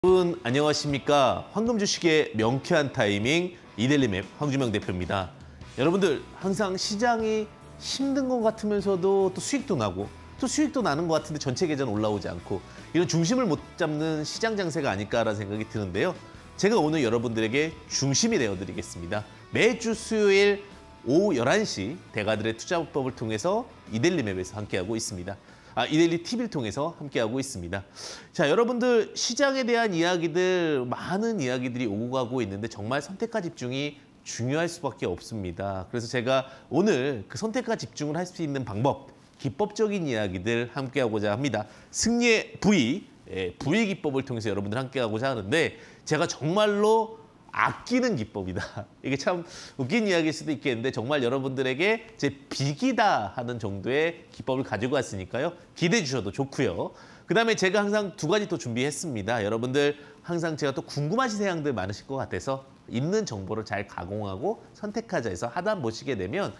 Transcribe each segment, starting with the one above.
여러분 안녕하십니까. 황금 주식의 명쾌한 타이밍 이데일리맵 황주명 대표입니다. 여러분들 항상 시장이 힘든 것 같으면서도 또 수익도 나고 또 수익도 나는 것 같은데 전체 계좌는 올라오지 않고 이런 중심을 못 잡는 시장 장세가 아닐까라는 생각이 드는데요. 제가 오늘 여러분들에게 중심이 되어드리겠습니다. 매주 수요일 오후 11시 대가들의 투자법을 통해서 이데일리맵에서 함께하고 있습니다. 이데일리 TV를 통해서 함께하고 있습니다. 자, 여러분들 시장에 대한 이야기들 많은 이야기들이 오고 가고 있는데 정말 선택과 집중이 중요할 수밖에 없습니다. 그래서 제가 오늘 그 선택과 집중을 할 수 있는 방법, 기법적인 이야기들 함께하고자 합니다. 승리의 부의 기법을 통해서 여러분들 함께하고자 하는데 제가 정말로 아끼는 기법이다. 이게 참 웃긴 이야기일 수도 있겠는데 정말 여러분들에게 제 빅이다 하는 정도의 기법을 가지고 왔으니까요. 기대해 주셔도 좋고요. 그다음에 제가 항상 두 가지 또 준비했습니다. 여러분들 항상 제가 또 궁금하신 사항들 많으실 것 같아서 있는 정보를 잘 가공하고 선택하자 해서 하단 보시게 되면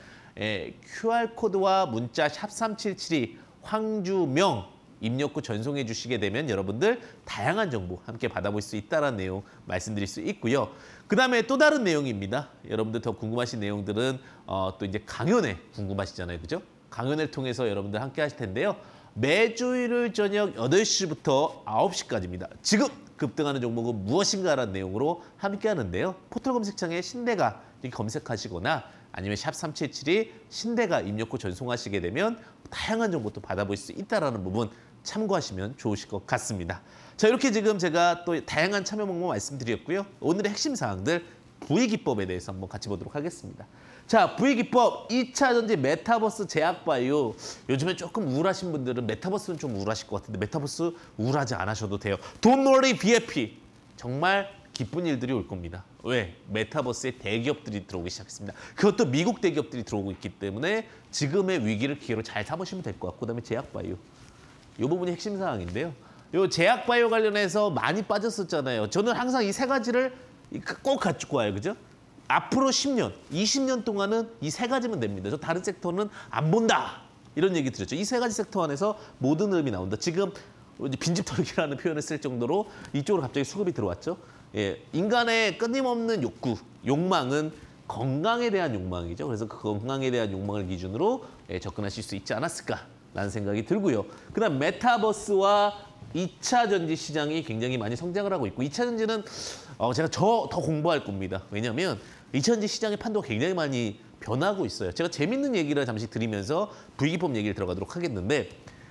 QR코드와 문자 샵3772 황주명 입력 후 전송해 주시게 되면 여러분들 다양한 정보 함께 받아볼 수 있다는 내용 말씀드릴 수 있고요. 그다음에 또 다른 내용입니다. 여러분들 더 궁금하신 내용들은 또 이제 강연회 궁금하시잖아요. 그죠? 강연회를 통해서 여러분들 함께 하실 텐데요. 매주 일요일 저녁 8시부터 9시까지입니다. 지금 급등하는 종목은 무엇인가라는 내용으로 함께 하는데요. 포털 검색창에 신대가 이렇게 검색하시거나 아니면 샵3772 신대가 입력 후 전송하시게 되면 다양한 정보도 받아볼 수 있다는 부분 참고하시면 좋으실 것 같습니다. 자, 이렇게 지금 제가 또 다양한 참여 방법 말씀드렸고요. 오늘의 핵심 사항들 부의기법에 대해서 한번 같이 보도록 하겠습니다. 자, 부의기법 2차 전지 메타버스 제약바이오. 요즘에 조금 우울하신 분들은 메타버스는 좀 우울하실 것 같은데 메타버스 우울하지 않으셔도 돼요. Don't worry BFP. 정말 기쁜 일들이 올 겁니다. 왜? 메타버스에 대기업들이 들어오기 시작했습니다. 그것도 미국 대기업들이 들어오고 있기 때문에 지금의 위기를 기회로 잘 삼으시면 될 것 같고 그다음에 제약바이오. 이 부분이 핵심 사항인데요. 이 제약바이오 관련해서 많이 빠졌었잖아요. 저는 항상 이 세 가지를 꼭 가지고 와요. 그죠? 앞으로 10년, 20년 동안은 이 세 가지면 됩니다. 저 다른 섹터는 안 본다. 이런 얘기 드렸죠. 이 세 가지 섹터 안에서 모든 흐름이 나온다. 지금 빈집털기라는 표현을 쓸 정도로 이쪽으로 갑자기 수급이 들어왔죠. 예, 인간의 끊임없는 욕망은 건강에 대한 욕망이죠. 그래서 그 건강에 대한 욕망을 기준으로 접근하실 수 있지 않았을까라는 생각이 들고요. 그다음 메타버스와 2차 전지 시장이 굉장히 많이 성장을 하고 있고 2차 전지는 제가 더 공부할 겁니다. 왜냐하면 2차 전지 시장의 판도가 굉장히 많이 변하고 있어요. 제가 재밌는 얘기를 잠시 드리면서 부의기법 얘기를 들어가도록 하겠는데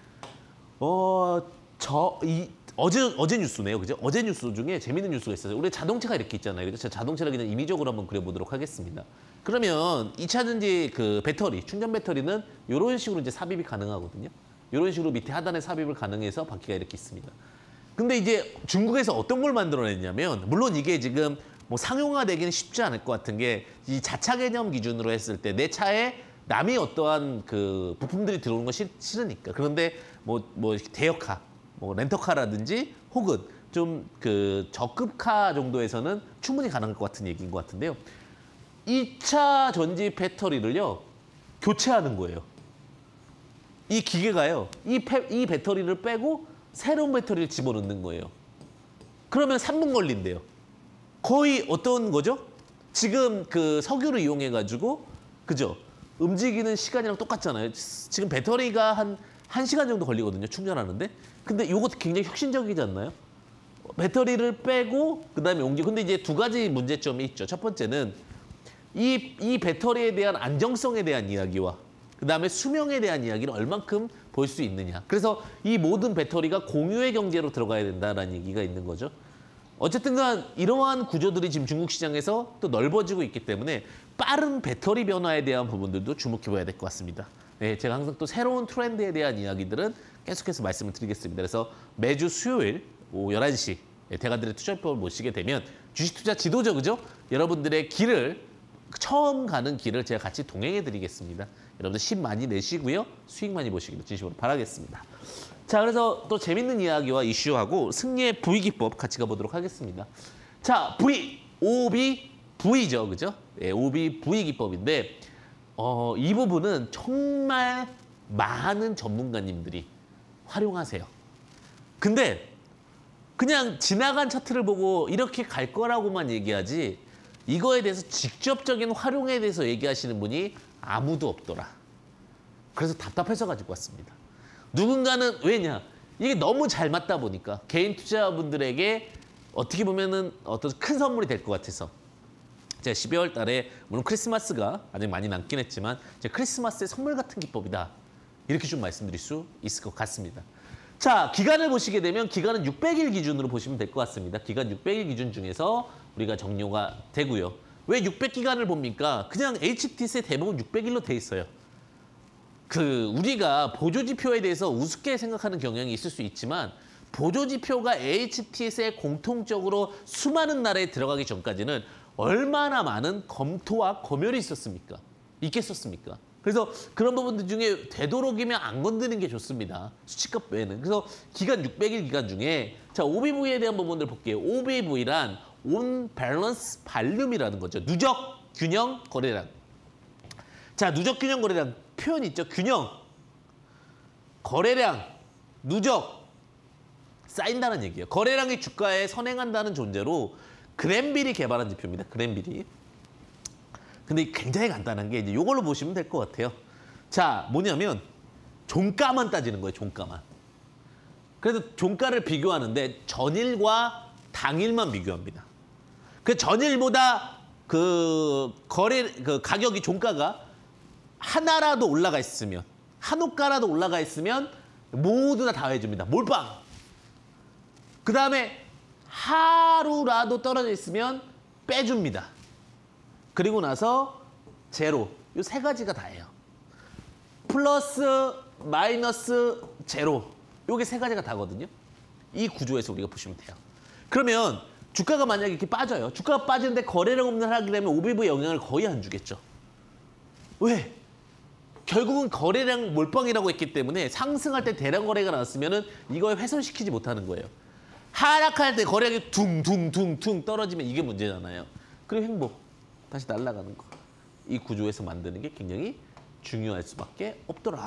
어제 뉴스네요. 그죠? 어제 뉴스 중에 재밌는 뉴스가 있어요. 우리 자동차가 이렇게 있잖아요. 그죠? 자동차를 그냥 임의적으로 한번 그려보도록 하겠습니다. 그러면 2차 전지 그 배터리, 충전 배터리는 이런 식으로 이제 삽입이 가능하거든요. 이런 식으로 밑에 하단에 삽입을 가능해서 바퀴가 이렇게 있습니다. 근데 이제 중국에서 어떤 걸 만들어냈냐면 물론 이게 지금 뭐 상용화되기는 쉽지 않을 것 같은 게 이 자차 개념 기준으로 했을 때 내 차에 남이 어떠한 그 부품들이 들어오는 거 싫으니까. 그런데 뭐 대여카, 뭐 렌터카라든지 혹은 좀 그 저급카 정도에서는 충분히 가능할 것 같은 얘기인 것 같은데요. 2차 전지 배터리를요 교체하는 거예요. 이 기계가요 이 배터리를 빼고 새로운 배터리를 집어넣는 거예요. 그러면 3분 걸린대요. 거의 어떤 거죠? 지금 그 석유를 이용해가지고 그죠? 움직이는 시간이랑 똑같잖아요. 지금 배터리가 한 1시간 정도 걸리거든요, 충전하는데. 근데 이것도 굉장히 혁신적이지 않나요? 배터리를 빼고 그다음에 옮기고. 근데 이제 두 가지 문제점이 있죠. 첫 번째는 이 배터리에 대한 안정성에 대한 이야기와 그다음에 수명에 대한 이야기를 얼만큼 볼 수 있느냐. 그래서 이 모든 배터리가 공유의 경제로 들어가야 된다는 얘기가 있는 거죠. 어쨌든 간 이러한 구조들이 지금 중국 시장에서 또 넓어지고 있기 때문에 빠른 배터리 변화에 대한 부분들도 주목해봐야 될 것 같습니다. 네, 제가 항상 또 새로운 트렌드에 대한 이야기들은 계속해서 말씀을 드리겠습니다. 그래서 매주 수요일 오후 11시 대가들의 투자법을 모시게 되면 주식 투자 지도죠, 그죠? 여러분들의 길을 처음 가는 길을 제가 같이 동행해 드리겠습니다. 여러분들 힘 많이 내시고요. 수익 많이 보시기를 진심으로 바라겠습니다. 자, 그래서 또 재밌는 이야기와 이슈하고 승리의 부의기법 같이 가보도록 하겠습니다. 자, OB 부의죠, 그죠? 예, OB 부의기법인데 이 부분은 정말 많은 전문가님들이 활용하세요. 근데 그냥 지나간 차트를 보고 이렇게 갈 거라고만 얘기하지 이거에 대해서 직접적인 활용에 대해서 얘기하시는 분이 아무도 없더라. 그래서 답답해서 가지고 왔습니다. 누군가는 왜냐? 이게 너무 잘 맞다 보니까 개인 투자분들에게 어떻게 보면은 어떤 큰 선물이 될 것 같아서 제가 12월 달에 물론 크리스마스가 아직 많이 남긴 했지만 크리스마스의 선물 같은 기법이다. 이렇게 좀 말씀드릴 수 있을 것 같습니다. 자, 기간을 보시게 되면 기간은 600일 기준으로 보시면 될 것 같습니다. 기간 600일 기준 중에서 우리가 정료가 되고요. 왜 600기간을 봅니까? 그냥 HTS에 대부분 600일로 돼 있어요. 우리가 보조지표에 대해서 우습게 생각하는 경향이 있을 수 있지만 보조지표가 HTS에 공통적으로 수많은 나라에 들어가기 전까지는 얼마나 많은 검토와 검열이 있었습니까? 있겠었습니까? 그래서 그런 부분들 중에 되도록이면 안 건드는 게 좋습니다. 수치값 외에는. 그래서 기간 600일 기간 중에 자 OBV에 대한 부분들 볼게요. OBV란 On Balance Volume이라는 거죠. 누적 균형 거래량. 자 누적 균형 거래량 표현 있죠. 균형, 거래량, 누적 쌓인다는 얘기예요. 거래량이 주가에 선행한다는 존재로 그랜빌이 개발한 지표입니다. 그랜빌이. 근데 굉장히 간단한 게 이제 이걸로 보시면 될 것 같아요. 자, 뭐냐면 종가만 따지는 거예요. 종가만. 그래서 종가를 비교하는데 전일과 당일만 비교합니다. 그 전일보다 가격이 종가가 하나라도 올라가 있으면 한 호가라도 올라가 있으면 모두 다 해줍니다. 몰빵. 그다음에 하루라도 떨어져 있으면 빼줍니다. 그리고 나서 제로. 이 세 가지가 다예요. 플러스, 마이너스, 제로. 요게 세 가지가 다거든요. 이 구조에서 우리가 보시면 돼요. 그러면 주가가 만약에 이렇게 빠져요. 주가가 빠지는데 거래량 없는 하락이 되면 OBV에 영향을 거의 안 주겠죠. 왜? 결국은 거래량 몰빵이라고 했기 때문에 상승할 때 대량 거래가 나왔으면 이걸 훼손시키지 못하는 거예요. 하락할 때 거래량이 둥둥둥둥 떨어지면 이게 문제잖아요. 그리고 행복. 다시 날아가는 거. 이 구조에서 만드는 게 굉장히 중요할 수밖에 없더라.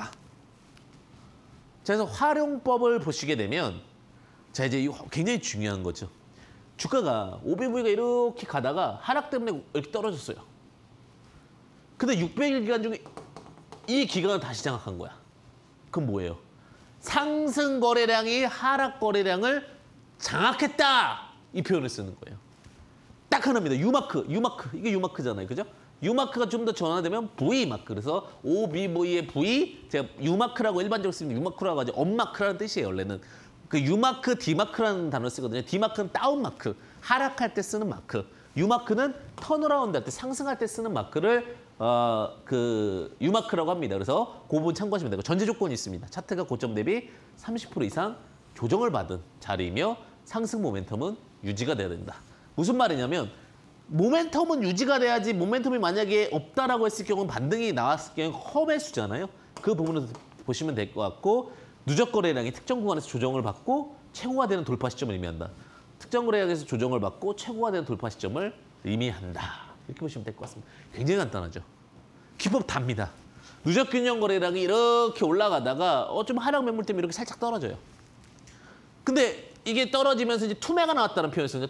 자, 그래서 활용법을 보시게 되면 자 이제 이거 굉장히 중요한 거죠. 주가가 OBV가 이렇게 가다가 하락 때문에 이렇게 떨어졌어요. 근데 600일 기간 중에 이 기간을 다시 장악한 거야. 그럼 뭐예요? 상승 거래량이 하락 거래량을 장악했다. 이 표현을 쓰는 거예요. 딱 하나입니다. U마크. 이게 U마크잖아요. 그죠? U마크가 좀 더 전환되면 V마크. 그래서 OBV의 V, 제가 U마크라고 일반적으로 쓰면 U마크라고 하죠. 업마크라는 뜻이에요. 원래는. 그 U마크, D마크라는 단어를 쓰거든요. D마크는 다운마크. 하락할 때 쓰는 마크. U마크는 턴어라운드 할 때, 상승할 때 쓰는 마크를 U마크라고 합니다. 그래서 그 부분 참고하시면 되고 전제 조건이 있습니다. 차트가 고점 대비 30% 이상 조정을 받은 자리이며 상승 모멘텀은 유지가 돼야 된다. 무슨 말이냐면 모멘텀은 유지가 돼야지 모멘텀이 만약에 없다라고 했을 경우는 반등이 나왔을 경우는 허매수잖아요. 그 부분을 보시면 될 것 같고 누적 거래량이 특정 구간에서 조정을 받고 최고가 되는 돌파 시점을 의미한다. 특정 거래량에서 조정을 받고 최고가 되는 돌파 시점을 의미한다. 이렇게 보시면 될 것 같습니다. 굉장히 간단하죠. 기법 답니다. 누적 균형 거래량이 이렇게 올라가다가 좀 하락 매물 때문에 이렇게 살짝 떨어져요. 근데 이게 떨어지면서 이제 투매가 나왔다는 표현을 쓰는데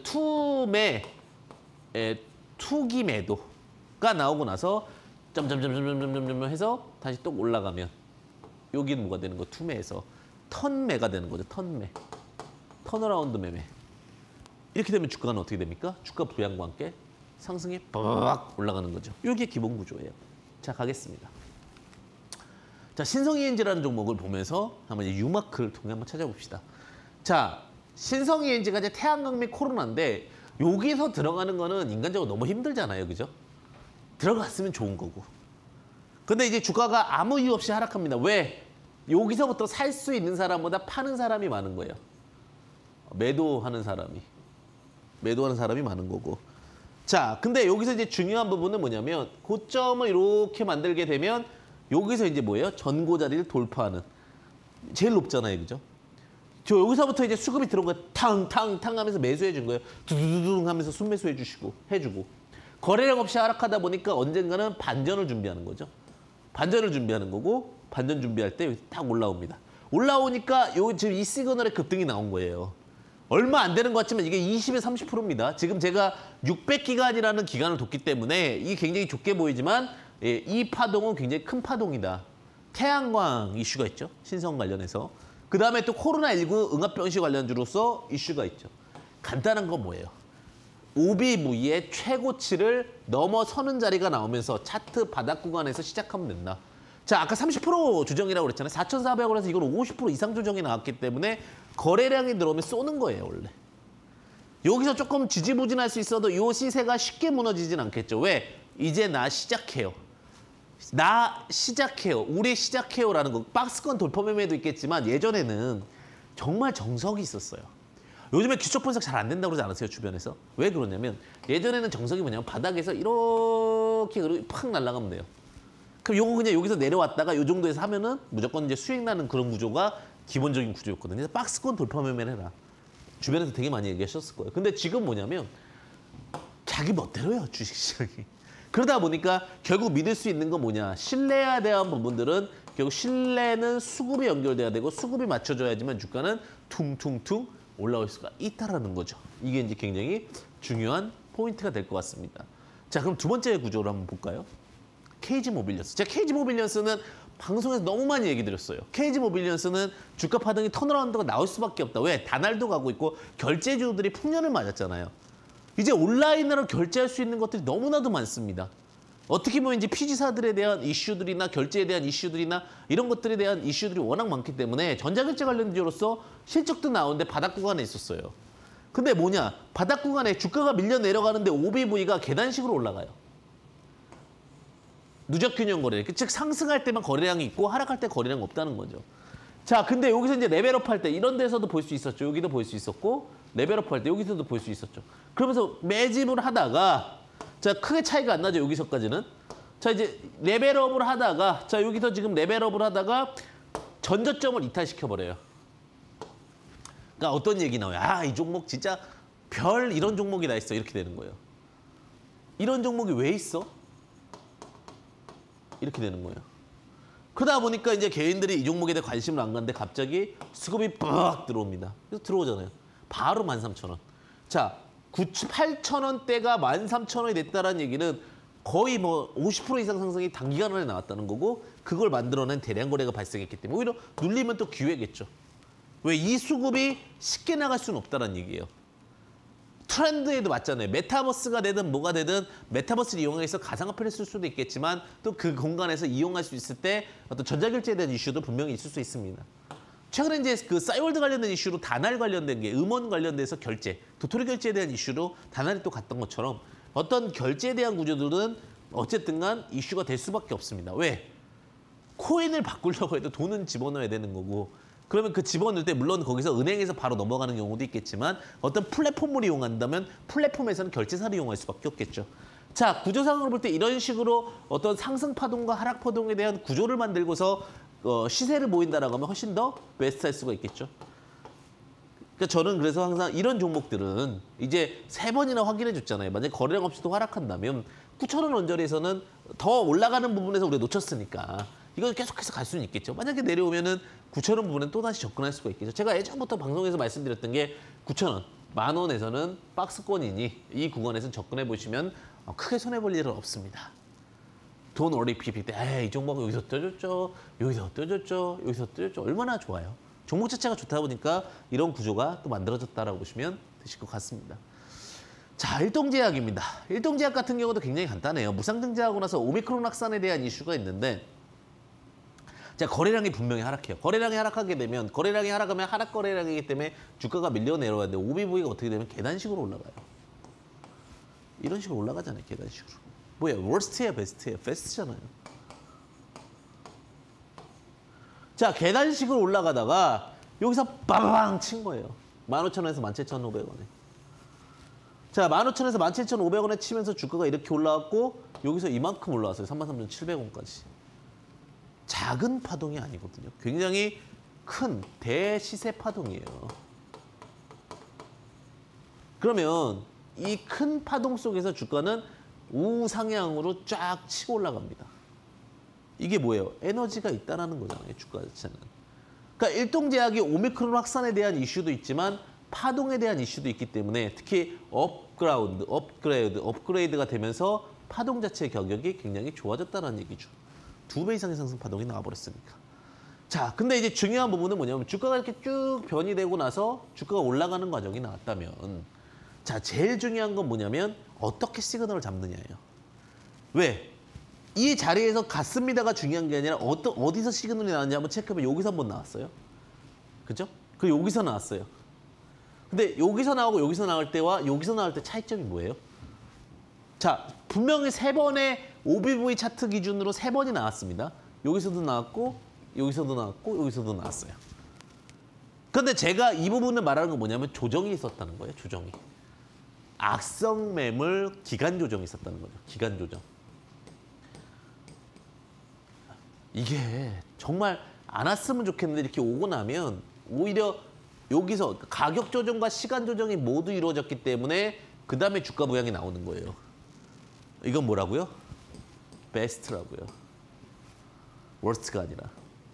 투기 매도가 나오고 나서 점점점점점점점 해서 다시 또 올라가면 여기는 뭐가 되는 거? 투매에서 턴매가 되는 거죠. 턴매. 턴어라운드 매매. 이렇게 되면 주가는 어떻게 됩니까? 주가 부양과 함께 상승이 빡 올라가는 거죠. 이게 기본 구조예요. 자, 가겠습니다. 자, 신성ENG라는 종목을 보면서 한번 U마크를 통해 한번 찾아봅시다. 자, 신성ENG가 이제 태양광 및 코로나인데 여기서 들어가는 거는 인간적으로 너무 힘들잖아요. 그죠? 들어갔으면 좋은 거고. 근데 이제 주가가 아무 이유 없이 하락합니다. 왜? 여기서부터 살 수 있는 사람보다 파는 사람이 많은 거예요. 매도하는 사람이 많은 거고. 자, 근데 여기서 이제 중요한 부분은 뭐냐면 고점을 이렇게 만들게 되면 여기서 이제 뭐예요? 전고 자리를 돌파하는. 제일 높잖아요. 그죠? 저 여기서부터 이제 수급이 들어온 거예요. 탕탕탕 하면서 매수해 준 거예요. 두두두둥 하면서 순매수 해주고. 거래량 없이 하락하다 보니까 언젠가는 반전을 준비하는 거죠. 반전을 준비하는 거고 반전 준비할 때 여기 딱 올라옵니다. 올라오니까 지금 이 시그널의 급등이 나온 거예요. 얼마 안 되는 것 같지만 이게 20에 30%입니다. 지금 제가 600기간이라는 기간을 뒀기 때문에 이게 굉장히 좁게 보이지만 예, 이 파동은 굉장히 큰 파동이다. 태양광 이슈가 있죠. 신성 관련해서. 그다음에 또 코로나19 응압병실 관련주로서 이슈가 있죠. 간단한 건 뭐예요? OBV의 최고치를 넘어서는 자리가 나오면서 차트 바닥 구간에서 시작하면 된다. 자, 아까 30% 조정이라고 그랬잖아요. 4,400원에서 이건 50% 이상 조정이 나왔기 때문에 거래량이 들어오면 쏘는 거예요, 원래. 여기서 조금 지지부진할 수 있어도 이 시세가 쉽게 무너지진 않겠죠. 왜? 이제 나 시작해요. 나 시작해요. 우리 시작해요라는 거. 박스권 돌파 매매도 있겠지만 예전에는 정말 정석이 있었어요. 요즘에 기초 분석 잘 안 된다고 그러지 않았어요, 주변에서? 왜 그러냐면 예전에는 정석이 뭐냐면 바닥에서 이렇게 팍 날아가면 돼요. 그럼 요거 그냥 여기서 내려왔다가 요 정도에서 하면은 무조건 이제 수익 나는 그런 구조가 기본적인 구조였거든요. 그래서 박스권 돌파 매매를 해라. 주변에서 되게 많이 얘기하셨을 거예요. 근데 지금 뭐냐면 자기 멋대로요, 주식시장이. 그러다 보니까 결국 믿을 수 있는 건 뭐냐. 신뢰해야 대한 부분들은 결국 신뢰는 수급이 연결돼야 되고 수급이 맞춰져야지만 주가는 퉁퉁퉁 올라올 수가 있다라는 거죠. 이게 이제 굉장히 중요한 포인트가 될 것 같습니다. 자, 그럼 두 번째 구조를 한번 볼까요? KG모빌리언스. 제가 KG모빌리언스는 방송에서 너무 많이 얘기 드렸어요. KG모빌리언스는 주가 파동이 턴어라운드가 나올 수밖에 없다. 왜? 다날도 가고 있고 결제주들이 풍년을 맞았잖아요. 이제 온라인으로 결제할 수 있는 것들이 너무나도 많습니다. 어떻게 보면 이제 피지사들에 대한 이슈들이나 결제에 대한 이슈들이나 이런 것들에 대한 이슈들이 워낙 많기 때문에 전자결제 관련주로서 실적도 나오는데 바닥 구간에 있었어요. 근데 뭐냐? 바닥 구간에 주가가 밀려 내려가는데 OBV가 계단식으로 올라가요. 누적 균형 거래. 즉 상승할 때만 거래량이 있고 하락할 때 거래량 없다는 거죠. 자, 근데 여기서 이제 레벨업 할 때 이런 데서도 볼 수 있었죠. 여기도 볼 수 있었고 레벨업 할 때 여기서도 볼 수 있었죠. 그러면서 매집을 하다가 자, 크게 차이가 안 나죠. 여기서까지는. 자, 이제 레벨업을 하다가 자, 여기서 지금 레벨업을 하다가 전저점을 이탈시켜 버려요. 그러니까 어떤 얘기 나와요? 아, 이 종목 진짜 별 이런 종목이 다 있어. 이렇게 되는 거예요. 이런 종목이 왜 있어? 이렇게 되는 거예요. 그러다 보니까 이제 개인들이 이 종목에 대해 관심을 안 갖는데 갑자기 수급이 빡 들어옵니다. 그래서 들어오잖아요. 바로 13,000원. 자, 8,000원대가 13,000원이 됐다는 얘기는 거의 뭐 50% 이상 상승이 단기간에 나왔다는 거고 그걸 만들어낸 대량 거래가 발생했기 때문에 오히려 눌리면 또 기회겠죠. 왜? 이 수급이 쉽게 나갈 수는 없다는 얘기예요. 트렌드에도 맞잖아요. 메타버스가 되든 뭐가 되든 메타버스를 이용해서 가상화폐를 쓸 수도 있겠지만 또 그 공간에서 이용할 수 있을 때 어떤 전자결제에 대한 이슈도 분명히 있을 수 있습니다. 최근에 이제 그 싸이월드 관련된 이슈로 다날 관련된 게 음원 관련돼서 결제, 도토리 결제에 대한 이슈로 다날이 또 갔던 것처럼 어떤 결제에 대한 구조들은 어쨌든 간 이슈가 될 수밖에 없습니다. 왜? 코인을 바꾸려고 해도 돈은 집어넣어야 되는 거고 그러면 그 집어넣을 때 물론 거기서 은행에서 바로 넘어가는 경우도 있겠지만 어떤 플랫폼을 이용한다면 플랫폼에서는 결제사를 이용할 수밖에 없겠죠. 자, 구조상으로 볼 때 이런 식으로 어떤 상승 파동과 하락 파동에 대한 구조를 만들고서 시세를 보인다라고 하면 훨씬 더 베스트할 수가 있겠죠. 그러니까 저는 그래서 항상 이런 종목들은 이제 3번이나 확인해 줬잖아요. 만약에 거래량 없이도 하락한다면 9,000원 언저리에서는 더 올라가는 부분에서 우리가 놓쳤으니까 이건 계속해서 갈 수는 있겠죠. 만약에 내려오면은 9,000원 부분은 또다시 접근할 수가 있겠죠. 제가 예전부터 방송에서 말씀드렸던 게 9,000원, 10,000원에서는 박스권이니 이 구간에서 접근해 보시면 크게 손해볼 일은 없습니다. 돈 월리 PB 때, 에이, 이 종목 여기서 떠줬죠, 여기서 떠줬죠, 여기서 떠줬죠. 얼마나 좋아요. 종목 자체가 좋다 보니까 이런 구조가 또 만들어졌다라고 보시면 되실 것 같습니다. 자, 일동제약입니다. 일동제약 같은 경우도 굉장히 간단해요. 무상 등재하고 나서 오미크론 확산에 대한 이슈가 있는데 자, 거래량이 분명히 하락해요. 거래량이 하락하게 되면 거래량이 하락하면 하락 거래량이기 때문에 주가가 밀려 내려가는데 OBV가 어떻게 되면 계단식으로 올라가요. 이런 식으로 올라가잖아요. 계단식으로. 뭐야? 월스트야, 베스트야? 베스트잖아요. 자, 계단식으로 올라가다가 여기서 빠방 친 거예요. 15,000원에서 17,500원에. 자, 15,000원에서 17,500원에 치면서 주가가 이렇게 올라왔고 여기서 이만큼 올라왔어요. 33,700원까지. 작은 파동이 아니거든요. 굉장히 큰 대시세 파동이에요. 그러면 이 큰 파동 속에서 주가는 우상향으로 쫙 치고 올라갑니다. 이게 뭐예요? 에너지가 있다는 거잖아요. 주가 자체는. 그러니까 일동제약이 오미크론 확산에 대한 이슈도 있지만 파동에 대한 이슈도 있기 때문에 특히 업그레이드가 되면서 파동 자체의 가격이 굉장히 좋아졌다는 얘기죠. 2배 이상의 상승 파동이 나와버렸으니까. 자, 근데 이제 중요한 부분은 뭐냐면 주가가 이렇게 쭉 변이 되고 나서 주가가 올라가는 과정이 나왔다면 자, 제일 중요한 건 뭐냐면 어떻게 시그널을 잡느냐예요. 왜? 이 자리에서 갔습니다가 중요한 게 아니라 어디서 시그널이 나왔는지 한번 체크해보면 여기서 한번 나왔어요. 그죠? 그리고 여기서 나왔어요. 근데 여기서 나오고 여기서 나올 때와 여기서 나올 때 차이점이 뭐예요? 자, 분명히 3번의 OBV 차트 기준으로 3번이 나왔습니다. 여기서도 나왔고 여기서도 나왔고 여기서도 나왔어요. 그런데 제가 이 부분을 말하는 건 뭐냐면 조정이 있었다는 거예요. 조정이. 악성 매물 기간 조정이 있었다는 거죠. 기간 조정. 이게 정말 안 왔으면 좋겠는데 이렇게 오고 나면 오히려 여기서 가격 조정과 시간 조정이 모두 이루어졌기 때문에 그 다음에 주가 부양이 나오는 거예요. 이건 뭐라고요? 베스트라고요. 워스트가 아니라.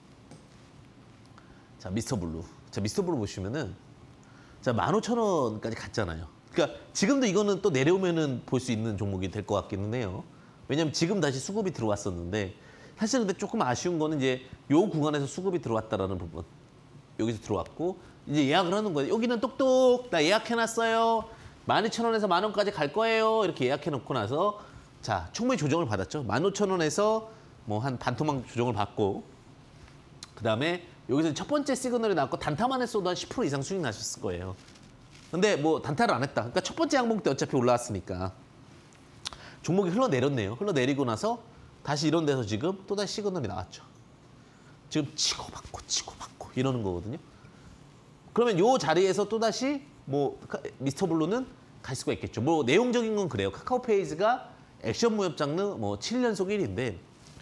자, 미스터 블루. 자, 미스터 블루 보시면은 자, 15,000원까지 갔잖아요. 그러니까 지금도 이거는 또 내려오면은 볼 수 있는 종목이 될 것 같기는 해요. 왜냐면 지금 다시 수급이 들어왔었는데 사실 근데 조금 아쉬운 거는 이제 요 구간에서 수급이 들어왔다라는 부분. 여기서 들어왔고 이제 예약을 하는 거예요. 여기는 똑똑 나 예약해놨어요. 12,000원에서 10,000원까지 갈 거예요. 이렇게 예약해놓고 나서 자, 충분히 조정을 받았죠. 15,000원에서 뭐 한 반토막 조정을 받고 그다음에 여기서 첫 번째 시그널이 나왔고 단타만 했어도 한 10% 이상 수익 나셨을 거예요. 근데 뭐 단타를 안 했다. 그러니까 첫 번째 항목 때 어차피 올라왔으니까 종목이 흘러내렸네요. 흘러내리고 나서 다시 이런 데서 지금 또다시 시그널이 나왔죠. 지금 치고받고 이러는 거거든요. 그러면 요 자리에서 또다시 뭐 미스터 블루는 갈 수가 있겠죠. 뭐 내용적인 건 그래요. 카카오페이즈가 액션 무역 장르 뭐 7연속 1위인데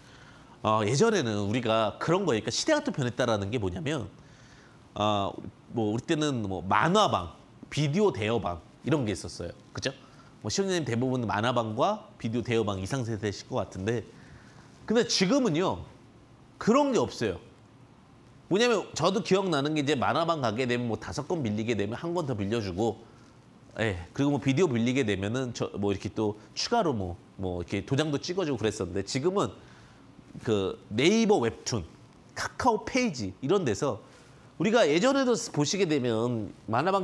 예전에는 우리가 그런 거예요. 그러니까 시대가 또 변했다라는 게 뭐냐면 뭐 우리 때는 뭐 만화방, 비디오 대여방 이런 게 있었어요. 그죠? 뭐 시청자님 대부분 만화방과 비디오 대여방 이상 세대실 것 같은데 근데 지금은요. 그런 게 없어요. 뭐냐면 저도 기억나는 게 이제 만화방 가게 되면 뭐 5권 빌리게 되면 한 권 더 빌려주고 예, 그리고 뭐 비디오 빌리게 되면은 뭐 이렇게 또 추가로 뭐 이렇게 도장도 찍어주고 그랬었는데 지금은 그 네이버 웹툰, 카카오 페이지 이런 데서 우리가 예전에도 보시게 되면 만화방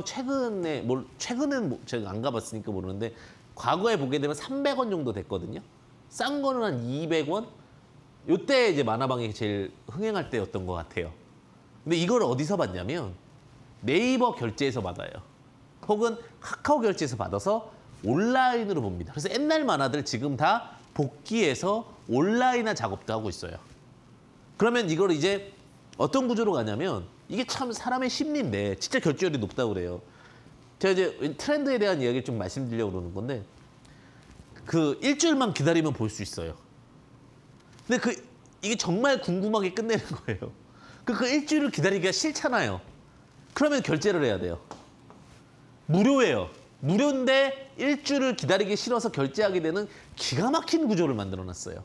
최근은 뭐 제가 안 가봤으니까 모르는데 과거에 보게 되면 300원 정도 됐거든요. 싼 거는 한 200원? 요때 이제 만화방이 제일 흥행할 때였던 것 같아요. 근데 이걸 어디서 받냐면 네이버 결제에서 받아요. 혹은 카카오 결제에서 받아서 온라인으로 봅니다. 그래서 옛날 만화들 지금 다 복귀해서 온라인화 작업도 하고 있어요. 그러면 이걸 이제 어떤 구조로 가냐면 이게 참 사람의 심리인데 진짜 결제율이 높다고 그래요. 제가 이제 트렌드에 대한 이야기를 좀 말씀드리려고 그러는 건데 그 일주일만 기다리면 볼 수 있어요. 근데 이게 정말 궁금하게 끝내는 거예요. 그 일주일을 기다리기가 싫잖아요. 그러면 결제를 해야 돼요. 무료예요. 무료인데 일주일을 기다리기 싫어서 결제하게 되는 기가 막힌 구조를 만들어놨어요.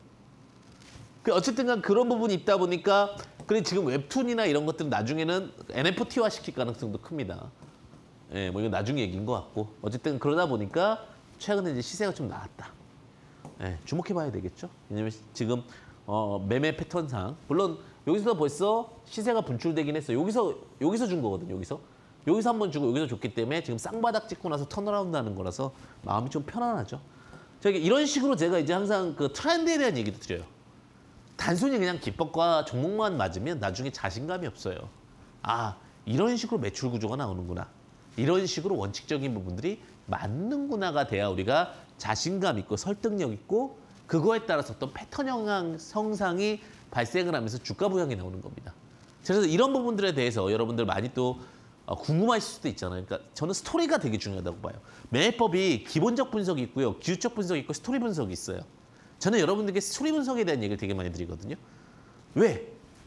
어쨌든 간 그런 부분이 있다 보니까 그래 지금 웹툰이나 이런 것들은 나중에는 NFT화 시킬 가능성도 큽니다. 예, 뭐 이건 나중에 얘기인 것 같고 어쨌든 그러다 보니까 최근에 이제 시세가 좀 나왔다. 예, 주목해봐야 되겠죠. 왜냐면 지금 매매 패턴상 물론 여기서 벌써 시세가 분출되긴 했어요. 여기서 준 거거든요. 여기서 한번 주고 여기서 줬기 때문에 지금 쌍바닥 찍고 나서 턴어라운드 하는 거라서 마음이 좀 편안하죠. 이런 식으로 제가 이제 항상 그 트렌드에 대한 얘기도 드려요. 단순히 그냥 기법과 종목만 맞으면 나중에 자신감이 없어요. 아, 이런 식으로 매출 구조가 나오는구나. 이런 식으로 원칙적인 부분들이 맞는구나가 돼야 우리가 자신감 있고 설득력 있고 그거에 따라서 어떤 패턴 형상이 발생을 하면서 주가 부양이 나오는 겁니다. 그래서 이런 부분들에 대해서 여러분들 많이 또 궁금하실 수도 있잖아요. 그러니까 저는 스토리가 되게 중요하다고 봐요. 매매법이 기본적 분석이 있고요. 기술적 분석이 있고 스토리 분석이 있어요. 저는 여러분들께 스토리 분석에 대한 얘기를 되게 많이 드리거든요. 왜?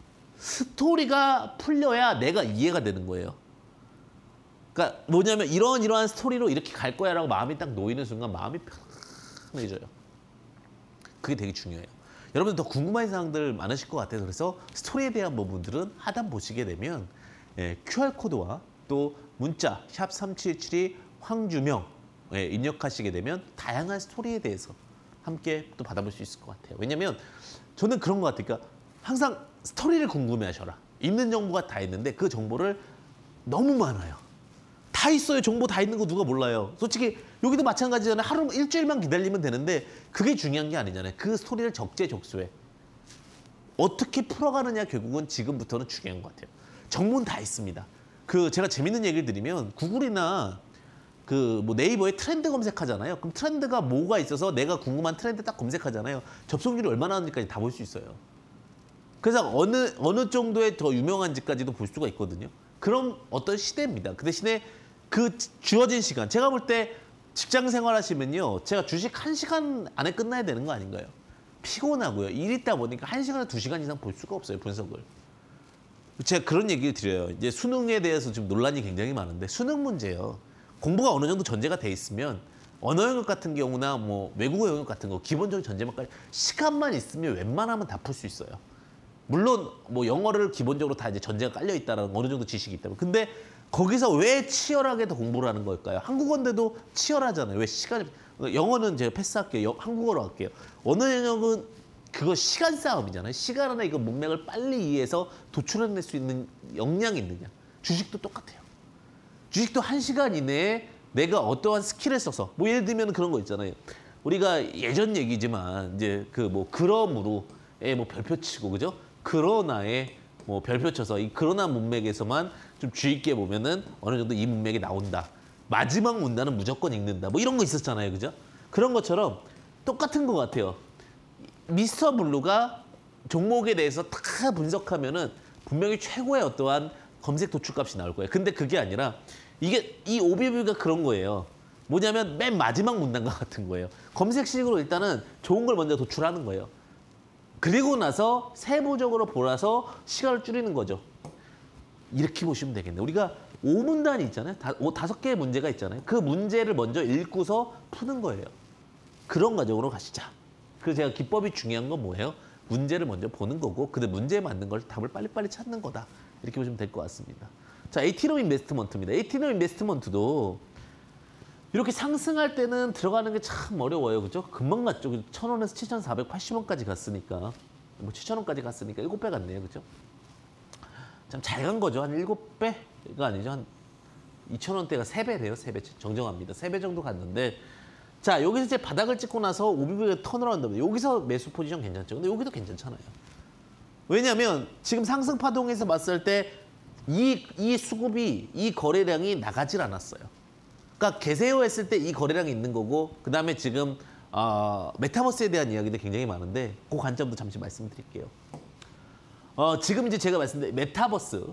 스토리가 풀려야 내가 이해가 되는 거예요. 그러니까 뭐냐면 이러한 스토리로 이렇게 갈 거야 라고 마음이 딱 놓이는 순간 마음이 편해져요. 그게 되게 중요해요. 여러분들 더 궁금한 사항들 많으실 것 같아서 그래서 스토리에 대한 부분들은 하단 보시게 되면 QR코드와 또 문자 샵 3717이 황주명 입력하시게 되면 다양한 스토리에 대해서 함께 또 받아볼 수 있을 것 같아요. 왜냐면 저는 그런 것 같아요. 그러니까 항상 스토리를 궁금해하셔라. 있는 정보가 다 있는데 그 정보를 너무 많아요. 다 있어요. 정보 다 있는 거 누가 몰라요. 솔직히 여기도 마찬가지잖아요. 하루 일주일만 기다리면 되는데 그게 중요한 게 아니잖아요. 그 스토리를 적재적소에 어떻게 풀어가느냐 결국은 지금부터는 중요한 것 같아요. 정보는 다 있습니다. 제가 재밌는 얘기를 드리면 구글이나 뭐 네이버에 트렌드 검색하잖아요. 그럼 트렌드가 뭐가 있어서 내가 궁금한 트렌드 딱 검색하잖아요. 접속률이 얼마나 하는지까지 다 볼 수 있어요. 그래서 어느 정도의 더 유명한지까지도 볼 수가 있거든요. 그런 어떤 시대입니다. 그 대신에 그 주어진 시간, 제가 볼 때 직장 생활하시면요. 제가 주식 1시간 안에 끝나야 되는 거 아닌가요? 피곤하고요. 일 있다 보니까 1시간에서 2시간 이상 볼 수가 없어요. 분석을. 제가 그런 얘기를 드려요. 이제 수능에 대해서 지금 논란이 굉장히 많은데 수능 문제요. 공부가 어느 정도 전제가 돼 있으면 언어 영역 같은 경우나 뭐 외국어 영역 같은 거 기본적인 전제만까지 시간만 있으면 웬만하면 다 풀 수 있어요. 물론 뭐 영어를 기본적으로 다 이제 전제가 깔려 있다라는 어느 정도 지식이 있다면. 근데 거기서 왜 치열하게 더 공부를 하는 걸까요? 한국어인데도 치열하잖아요. 왜 시간이 영어는 제가 패스할게요. 한국어로 할게요. 언어 영역은 그거 시간 싸움이잖아요. 시간 안에 이거 문맥을 빨리 이해해서 도출해낼 수 있는 역량이 있느냐. 주식도 똑같아요. 주식도 1시간 이내에 내가 어떠한 스킬을 써서 뭐 예를 들면 그런 거 있잖아요. 우리가 예전 얘기지만 이제 뭐 그럼으로에 뭐 별표 치고 그죠? 그러나에 뭐 별표 쳐서 이 그러나 문맥에서만 좀 주의 있게 보면은 어느 정도 이 문맥이 나온다. 마지막 문단은 무조건 읽는다. 뭐 이런 거 있었잖아요. 그죠? 그런 것처럼 똑같은 것 같아요. 미스터 블루가 종목에 대해서 다 분석하면은 분명히 최고의 어떠한 검색 도출값이 나올 거예요. 근데 그게 아니라 이 오비뷰가 그런 거예요. 뭐냐면 맨 마지막 문단과 같은 거예요. 검색식으로 일단은 좋은 걸 먼저 도출하는 거예요. 그리고 나서 세부적으로 보라서 시간을 줄이는 거죠. 이렇게 보시면 되겠네요. 우리가 5문단이 있잖아요. 5개의 문제가 있잖아요. 그 문제를 먼저 읽고서 푸는 거예요. 그런 과정으로 가시자. 그래서 제가 기법이 중요한 건 뭐예요? 문제를 먼저 보는 거고 근데 문제에 맞는 걸 답을 빨리빨리 찾는 거다. 이렇게 보시면 될 것 같습니다. 자, 에이티넘 인베스트먼트입니다. 에이티넘 인베스트먼트도 이렇게 상승할 때는 들어가는 게 참 어려워요. 그죠? 금방 갔죠. 1,000원에서 7,480원까지 갔으니까. 뭐 7,000원까지 갔으니까 7배 갔네요. 그죠? 참 잘 간 거죠. 한 7배가 아니죠. 한 2,000원대가 3배래요. 3배. 정정합니다. 3배 정도 갔는데 자, 여기서 이제 바닥을 찍고 나서 오비브가 턴을 한다면 여기서 매수 포지션 괜찮죠. 근데 여기도 괜찮잖아요. 왜냐하면 지금 상승 파동에서 봤을 때 이 수급이 이 거래량이 나가질 않았어요. 그러니까 개세요 했을 때 이 거래량이 있는 거고 그다음에 지금 메타버스에 대한 이야기도 굉장히 많은데 그 관점도 잠시 말씀드릴게요. 지금 이제 제가 말씀드린 메타버스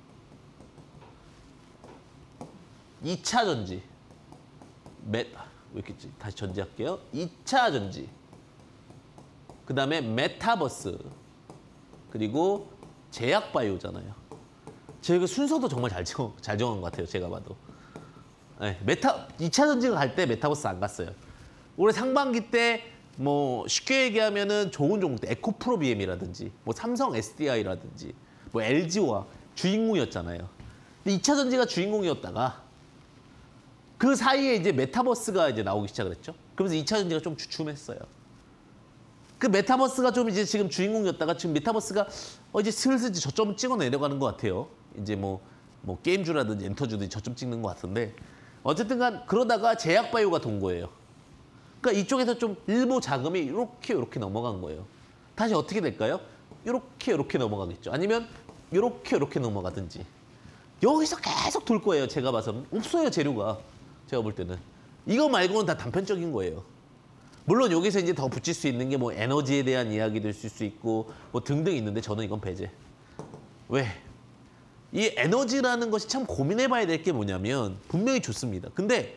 2차 전지 왜 이렇게 다시 전지할게요. 2차 전지 그다음에 메타버스 그리고 제약바이오잖아요. 제가 순서도 정말 잘 정한 것 같아요. 제가 봐도. 네, 2차 전지가 갈 때 메타버스 안 갔어요. 올해 상반기 때 뭐 쉽게 얘기하면은 좋은 종목 에코프로비엠이라든지 뭐 삼성 SDI라든지 뭐 LG와 주인공이었잖아요. 근데 2차 전지가 주인공이었다가 그 사이에 이제 메타버스가 이제 나오기 시작을 했죠. 그러면서 2차 전지가 좀 주춤했어요. 그 메타버스가 좀 이제 지금 주인공이었다가 지금 메타버스가 이제 슬슬 저점 찍어 내려가는 것 같아요. 이제 뭐 게임주라든지 엔터주든지 저점 찍는 것 같은데 어쨌든 간 그러다가 제약바이오가 돈 거예요. 그러니까 이쪽에서 좀 일부 자금이 이렇게 넘어간 거예요. 다시 어떻게 될까요? 이렇게 넘어가겠죠. 아니면 이렇게 넘어가든지. 여기서 계속 돌 거예요. 제가 봐서는. 없어요, 재료가. 제가 볼 때는. 이거 말고는 다 단편적인 거예요. 물론 여기서 이제 더 붙일 수 있는 게 뭐 에너지에 대한 이야기도 있을 수 있고 뭐 등등 있는데 저는 이건 배제. 왜? 이 에너지라는 것이 참 고민해봐야 될 게 뭐냐면 분명히 좋습니다. 근데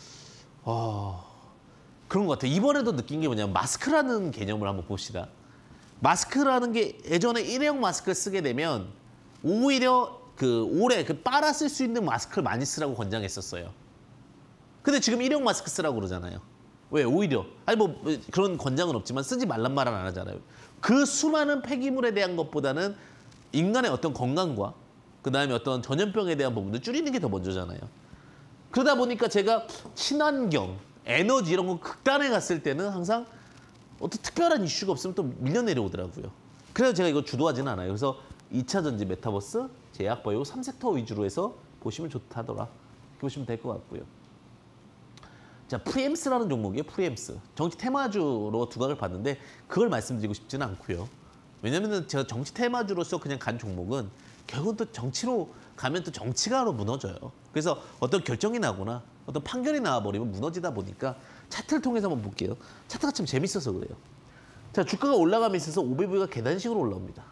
그런 것 같아요. 이번에도 느낀 게 뭐냐면 마스크라는 개념을 한번 봅시다. 마스크라는 게 예전에 일회용 마스크를 쓰게 되면 오히려 오래 빨아 쓸 수 있는 마스크를 많이 쓰라고 권장했었어요. 근데 지금 일회용 마스크 쓰라고 그러잖아요. 왜? 오히려. 아니 뭐 그런 권장은 없지만 쓰지 말란 말은 안 하잖아요. 그 수많은 폐기물에 대한 것보다는 인간의 어떤 건강과 그다음에 어떤 전염병에 대한 부분도 줄이는 게 더 먼저잖아요. 그러다 보니까 제가 친환경, 에너지 이런 거 극단에 갔을 때는 항상 어떤 특별한 이슈가 없으면 또 밀려 내려오더라고요. 그래서 제가 이거 주도하지는 않아요. 그래서 2차 전지 메타버스, 제약바이오 3섹터 위주로 해서 보시면 좋다더라. 이렇게 보시면 될 것 같고요. 자, 프리엠스라는 종목이에요. 프리엠스. 정치 테마주로 두각을 봤는데 그걸 말씀드리고 싶지는 않고요. 왜냐면은 제가 정치 테마주로서 그냥 간 종목은 결국은 또 정치로 가면 또 정치가 무너져요. 그래서 어떤 결정이 나거나 어떤 판결이 나와버리면 무너지다 보니까 차트를 통해서 한번 볼게요. 차트가 참 재밌어서 그래요. 자, 주가가 올라감에 있어서 오비브이가 계단식으로 올라옵니다.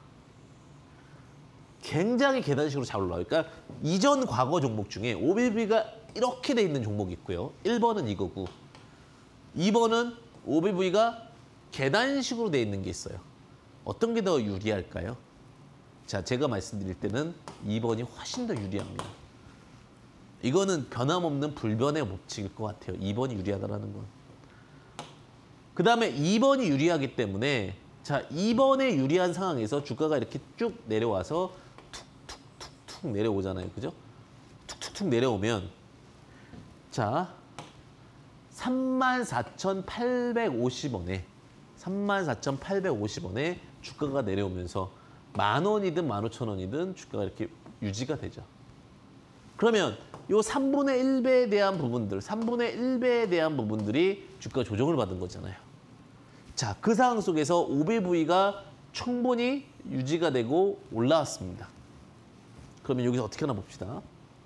굉장히 계단식으로 잘 올라와요. 그러니까 이전 과거 종목 중에 오비브이가 이렇게 돼 있는 종목이 있고요. 1번은 이거고 2번은 오비브이가 계단식으로 돼 있는 게 있어요. 어떤 게 더 유리할까요? 자, 제가 말씀드릴 때는 2번이 훨씬 더 유리합니다. 이거는 변함없는 불변의 법칙일 것 같아요. 2번이 유리하다라는 건. 그 다음에 2번이 유리하기 때문에 자, 2번에 유리한 상황에서 주가가 이렇게 쭉 내려와서 툭툭툭툭 내려오잖아요. 그죠? 툭툭툭 내려오면 자, 34,850원에 34,850원에 주가가 내려오면서 10,000원이든 15,000원이든 주가가 이렇게 유지가 되죠. 그러면 요 3분의 1배에 대한 부분들, 3분의 1배에 대한 부분들이 주가 조정을 받은 거잖아요. 자, 그 상황 속에서 오비브이가 충분히 유지가 되고 올라왔습니다. 그러면 여기서 어떻게 하나 봅시다.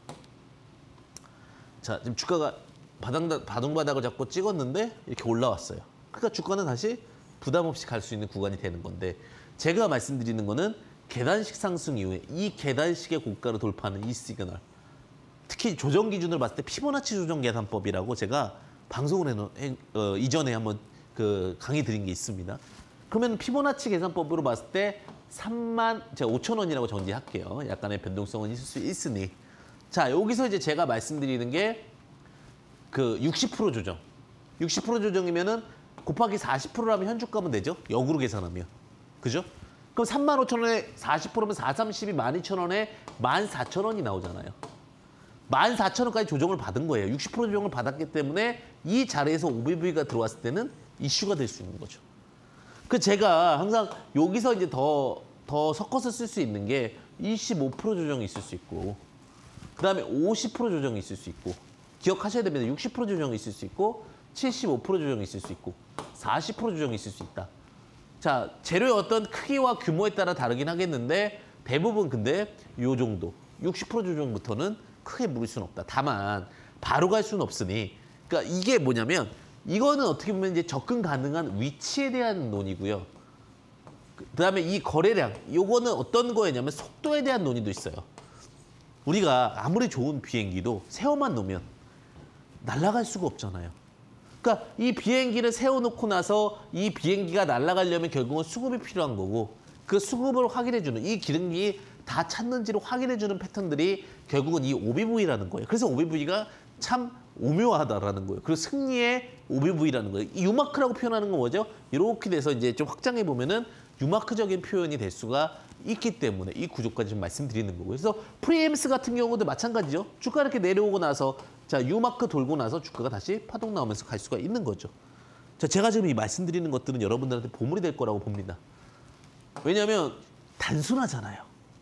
자, 지금 주가가 바닥을 잡고 찍었는데 이렇게 올라왔어요. 그러니까 주가는 다시 부담 없이 갈 수 있는 구간이 되는 건데 제가 말씀드리는 거는 계단식 상승 이후에 이 계단식의 고가를 돌파하는 이 시그널, 특히 조정 기준으로 봤을 때 피보나치 조정 계산법이라고 제가 방송을 이전에 한번 강의 드린 게 있습니다. 그러면 피보나치 계산법으로 봤을 때 제가 5,000원이라고 정지할게요. 약간의 변동성은 있을 수 있으니. 자, 여기서 이제 제가 말씀드리는 게 60% 조정. 60% 조정이면은 곱하기 40%라면 현주가면 되죠? 역으로 계산하면. 그죠? 그럼 35,000원에 40%면 430이 12,000원에 14,000원이 나오잖아요. 14,000원까지 조정을 받은 거예요. 60% 조정을 받았기 때문에 이 자리에서 오비브이가 들어왔을 때는 이슈가 될 수 있는 거죠. 그 제가 항상 여기서 이제 더 섞어서 쓸 수 있는 게 25% 조정이 있을 수 있고 그다음에 50% 조정이 있을 수 있고 기억하셔야 됩니다. 60% 조정이 있을 수 있고 75% 조정이 있을 수 있고 40% 조정이 있을 수 있다. 자, 재료의 어떤 크기와 규모에 따라 다르긴 하겠는데 대부분 근데 요 정도 60% 조정부터는 크게 물을 수는 없다. 다만 바로 갈 수는 없으니 그러니까 이게 뭐냐면 이거는 어떻게 보면 이제 접근 가능한 위치에 대한 논의고요. 그다음에 이 거래량 요거는 어떤 거였냐면 속도에 대한 논의도 있어요. 우리가 아무리 좋은 비행기도 세워만 놓으면 날아갈 수가 없잖아요. 그러니까 이 비행기를 세워놓고 나서 이 비행기가 날아가려면 결국은 수급이 필요한 거고 그 수급을 확인해주는 이 기능이 다 찼는지를 확인해주는 패턴들이 결국은 이 오비브이라는 거예요. 그래서 오비브이가 참 오묘하다라는 거예요. 그리고 승리의 오비브이라는 거예요. 이 유마크라고 표현하는 건 뭐죠? 이렇게 돼서 이제 좀 확장해 보면은 유마크적인 표현이 될 수가 있기 때문에 이 구조까지 좀 말씀드리는 거고요. 그래서 프리엠스 같은 경우도 마찬가지죠. 주가 이렇게 내려오고 나서 자 유마크 돌고 나서 주가가 다시 파동 나오면서 갈 수가 있는 거죠. 자, 제가 지금 이 말씀드리는 것들은 여러분들한테 보물이 될 거라고 봅니다. 왜냐하면 단순하잖아요.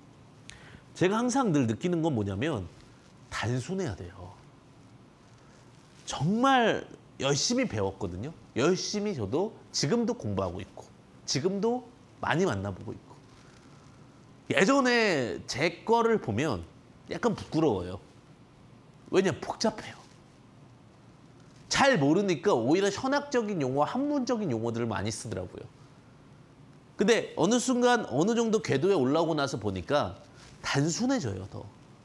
제가 항상 늘 느끼는 건 뭐냐면 단순해야 돼요. 정말 열심히 배웠거든요. 열심히 저도 지금도 공부하고 있고 지금도 많이 만나보고 있고 예전에 제 거를 보면 약간 부끄러워요. 왜냐 복잡해요. 잘 모르니까 오히려 현학적인 용어, 학문적인 용어들을 많이 쓰더라고요. 근데 어느 순간 어느 정도 궤도에 올라오고 나서 보니까 단순해져요. 더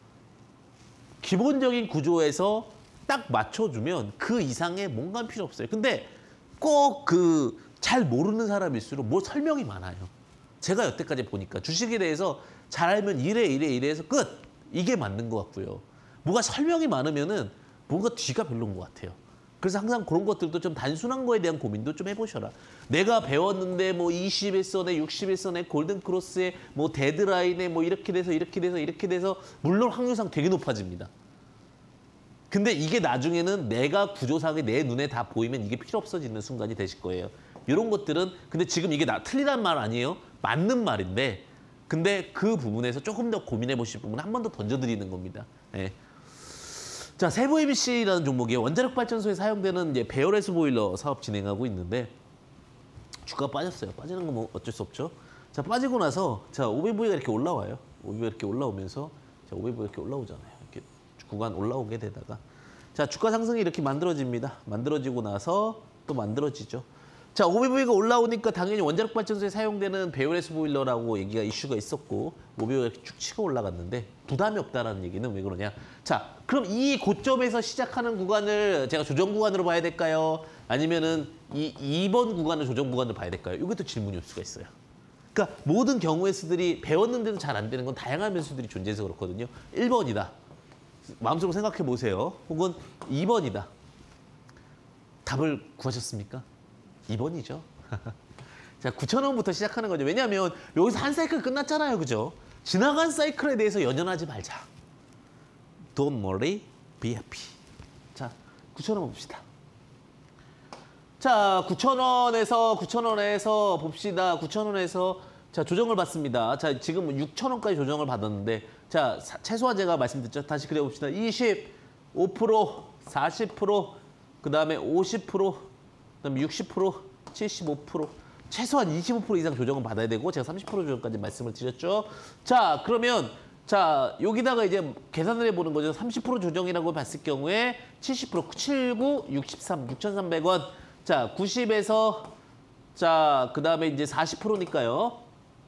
기본적인 구조에서 딱 맞춰주면 그 이상의 뭔가 필요 없어요. 근데 꼭 잘 모르는 사람일수록 뭐 설명이 많아요. 제가 여태까지 보니까 주식에 대해서 잘 알면 이래 해서 끝! 이게 맞는 것 같고요. 뭐가 설명이 많으면은 뭔가 뒤가 별로인 것 같아요. 그래서 항상 그런 것들도 좀 단순한 거에 대한 고민도 좀 해보셔라. 내가 배웠는데 뭐 21선에 61선에 골든크로스에 뭐 데드라인에 뭐 이렇게 돼서 물론 확률상 되게 높아집니다. 근데 이게 나중에는 내가 구조상에 내 눈에 다 보이면 이게 필요 없어지는 순간이 되실 거예요. 이런 것들은 근데 지금 이게 틀리단 말 아니에요. 맞는 말인데 근데 그 부분에서 조금 더 고민해 보실 부분은 한 번 더 던져드리는 겁니다. 네. 자, 세부 ABC라는 종목이에요. 원자력 발전소에 사용되는 이제 배열해수 보일러 사업 진행하고 있는데 주가가 빠졌어요. 빠지는 건 뭐 어쩔 수 없죠. 자, 빠지고 나서 자, OBV가 이렇게 올라와요. OBV가 이렇게 올라오면서 자, OBV가 이렇게 올라오잖아요. 이렇게 구간 올라오게 되다가 자, 주가 상승이 이렇게 만들어집니다. 만들어지고 나서 또 만들어지죠. 자, OBV가 올라오니까 당연히 원자력 발전소에 사용되는 배열해수 보일러라고 얘기가 이슈가 있었고 OBV가 이렇게 쭉 치고 올라갔는데 부담이 없다라는 얘기는 왜 그러냐. 자, 그럼 이 고점에서 시작하는 구간을 제가 조정 구간으로 봐야 될까요? 아니면은 이 2번 구간을 조정 구간으로 봐야 될까요? 이것도 질문이 올 수가 있어요. 그러니까 모든 경우의 수들이 배웠는데도 잘 안 되는 건 다양한 변수들이 존재해서 그렇거든요. 1번이다. 마음속으로 생각해 보세요. 혹은 2번이다. 답을 구하셨습니까? 2번이죠. 자, 9,000원부터 시작하는 거죠. 왜냐하면 여기서 한 사이클 끝났잖아요. 그죠? 지나간 사이클에 대해서 연연하지 말자. Don't worry, be happy. 자, 9,000원 봅시다. 자, 9,000원에서 봅시다. 9,000원에서 자, 조정을 받습니다. 자, 지금 6,000원까지 조정을 받았는데 자, 최소한 제가 말씀드렸죠. 다시 그려 봅시다. 25%, 40%, 그다음에 50%, 그다음에 60%, 75%, 최소한 25% 이상 조정은 받아야 되고 제가 30% 조정까지 말씀을 드렸죠. 자, 그러면 자, 여기다가 이제 계산을 해보는 거죠. 30% 조정이라고 봤을 경우에 70%, 79, 63, 6,300원. 자, 90에서 자, 그다음에 이제 40%니까요.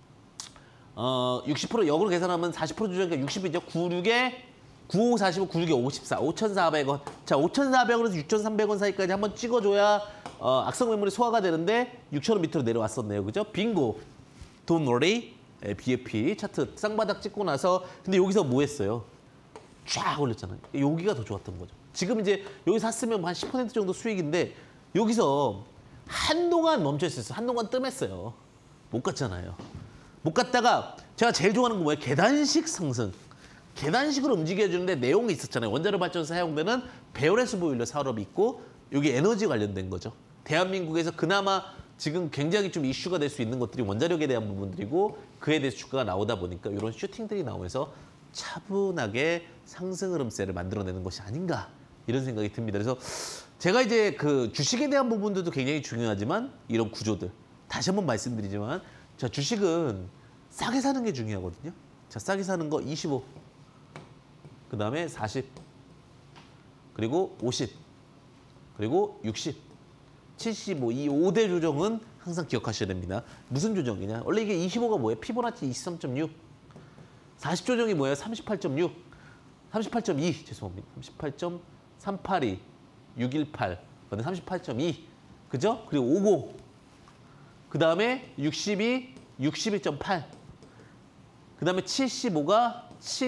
60% 역으로 계산하면 40% 조정이니까 60이죠. 96에 95, 45, 96에 54, 5,400원. 자, 5,400원에서 6,300원 사이까지 한번 찍어줘야 악성 매물이 소화가 되는데 6,000원 밑으로 내려왔었네요. 그죠? 빙고. Don't worry. BFP 차트 쌍바닥 찍고 나서 근데 여기서 뭐 했어요? 쫙 올렸잖아요. 여기가 더 좋았던 거죠. 지금 이제 여기 샀으면 한 10% 정도 수익인데 여기서 한동안 멈춰 있었어요. 한동안 뜸했어요. 못 갔잖아요. 못 갔다가 제가 제일 좋아하는 건 뭐예요? 계단식 상승. 계단식으로 움직여주는데 내용이 있었잖아요. 원자력 발전소 사용되는 배열해수 보일러 사업이 있고 여기 에너지 관련된 거죠. 대한민국에서 그나마 지금 굉장히 좀 이슈가 될 수 있는 것들이 원자력에 대한 부분들이고 그에 대해서 주가가 나오다 보니까 이런 슈팅들이 나오면서 차분하게 상승 흐름세를 만들어내는 것이 아닌가 이런 생각이 듭니다. 그래서 제가 이제 그 주식에 대한 부분들도 굉장히 중요하지만 이런 구조들 다시 한번 말씀드리지만 자, 주식은 싸게 사는 게 중요하거든요. 자, 싸게 사는 거 25, 그다음에 40, 그리고 50, 그리고 60, 75, 이 5대 조정은 항상 기억하셔야 됩니다. 무슨 조정이냐? 원래 이게 25가 뭐예요? 피보나치 23.6. 40 조정이 뭐예요? 38.6. 38.2. 죄송합니다. 38.382. 618. 그다음에 38.2. 그죠? 그리고 50. 그다음에 60이 61.8. 그다음에 75가